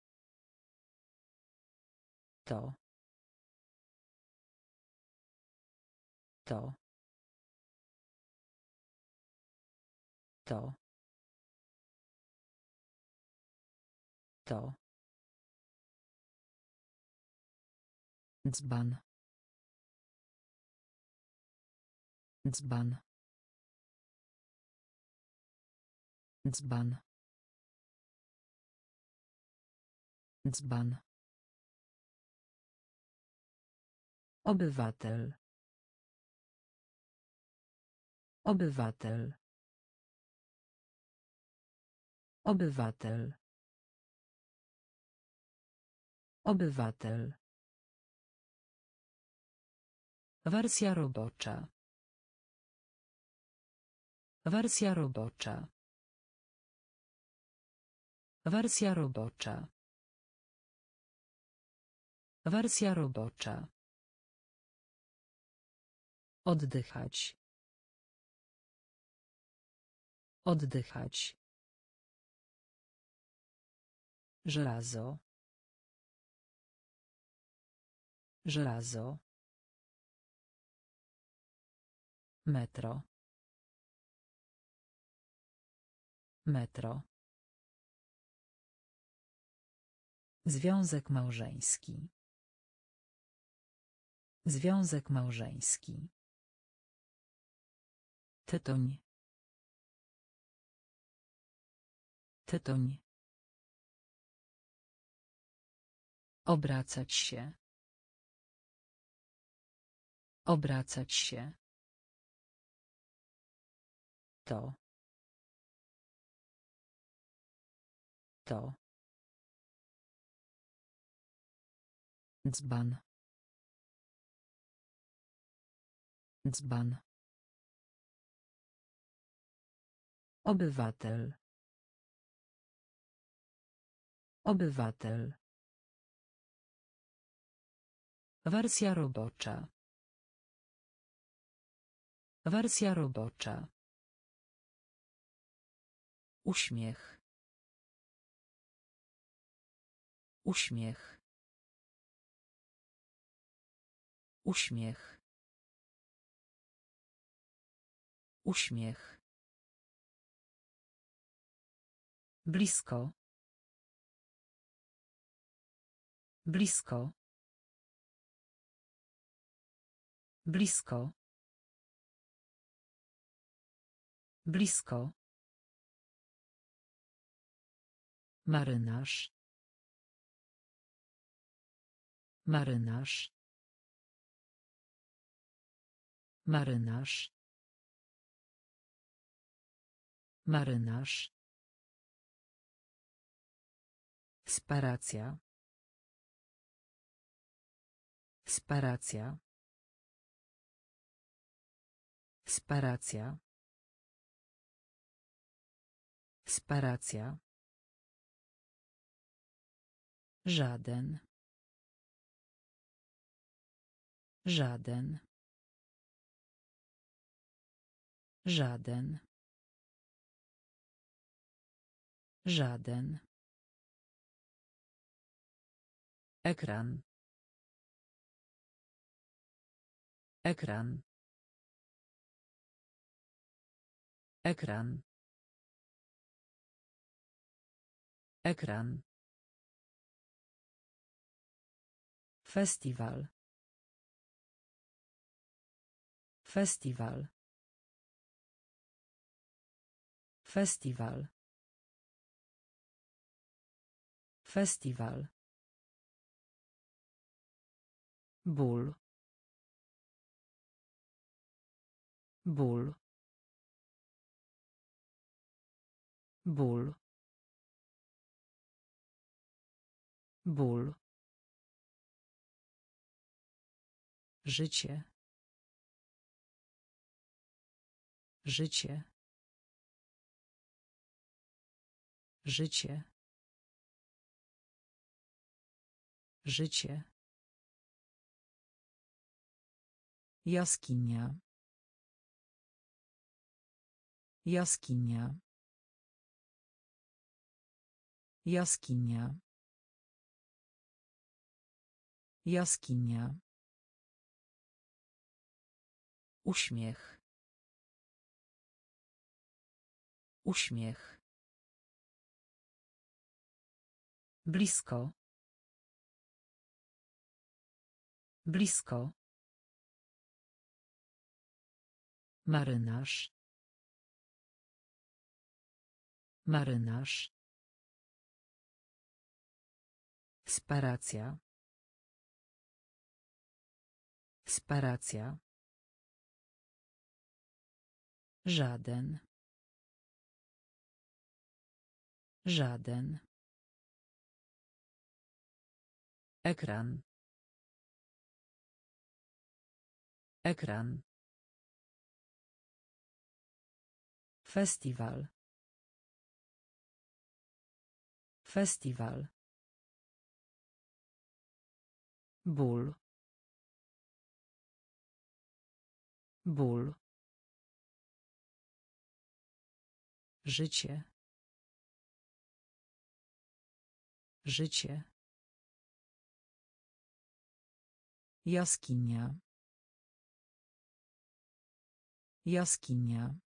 To. To. To. To. Dzban. Dzban. Dzban. Dzban. Obywatel. Obywatel. Obywatel. Obywatel. Wersja robocza. Wersja robocza. Wersja robocza. Wersja robocza. Oddychać. Oddychać. Żelazo. Żelazo. Metro. Metro. Związek małżeński. Związek małżeński. Tytoń. Tytoń. Obracać się. Obracać się. To. To. Dzban. Dzban. Obywatel. Obywatel. Wersja robocza. Wersja robocza. Uśmiech. Uśmiech. Uśmiech. Uśmiech. Blisko. Blisko. Blisko. Blisko. Marynarz. Marynarz. Marynarz. Marynarz. Sparacja. Sparacja. Sparacja. Sparacja. Żaden. Żaden. Żaden. Żaden. Ekran. Ekran. Ekran. Ekran. Festiwal. Festiwal. Festiwal. Festiwal. Ból. Ból. Ból. Ból. Życie. Życie. Życie. Życie. Jaskinia. Jaskinia. Jaskinia. Jaskinia. Uśmiech. Uśmiech. Blisko. Blisko. Marynarz. Marynarz. Sparacja. Sparacja. Żaden. Żaden. Ekran. Ekran. Festiwal. Festiwal. Ból. Ból. Życie. Życie. Jaskinia. Jaskinia.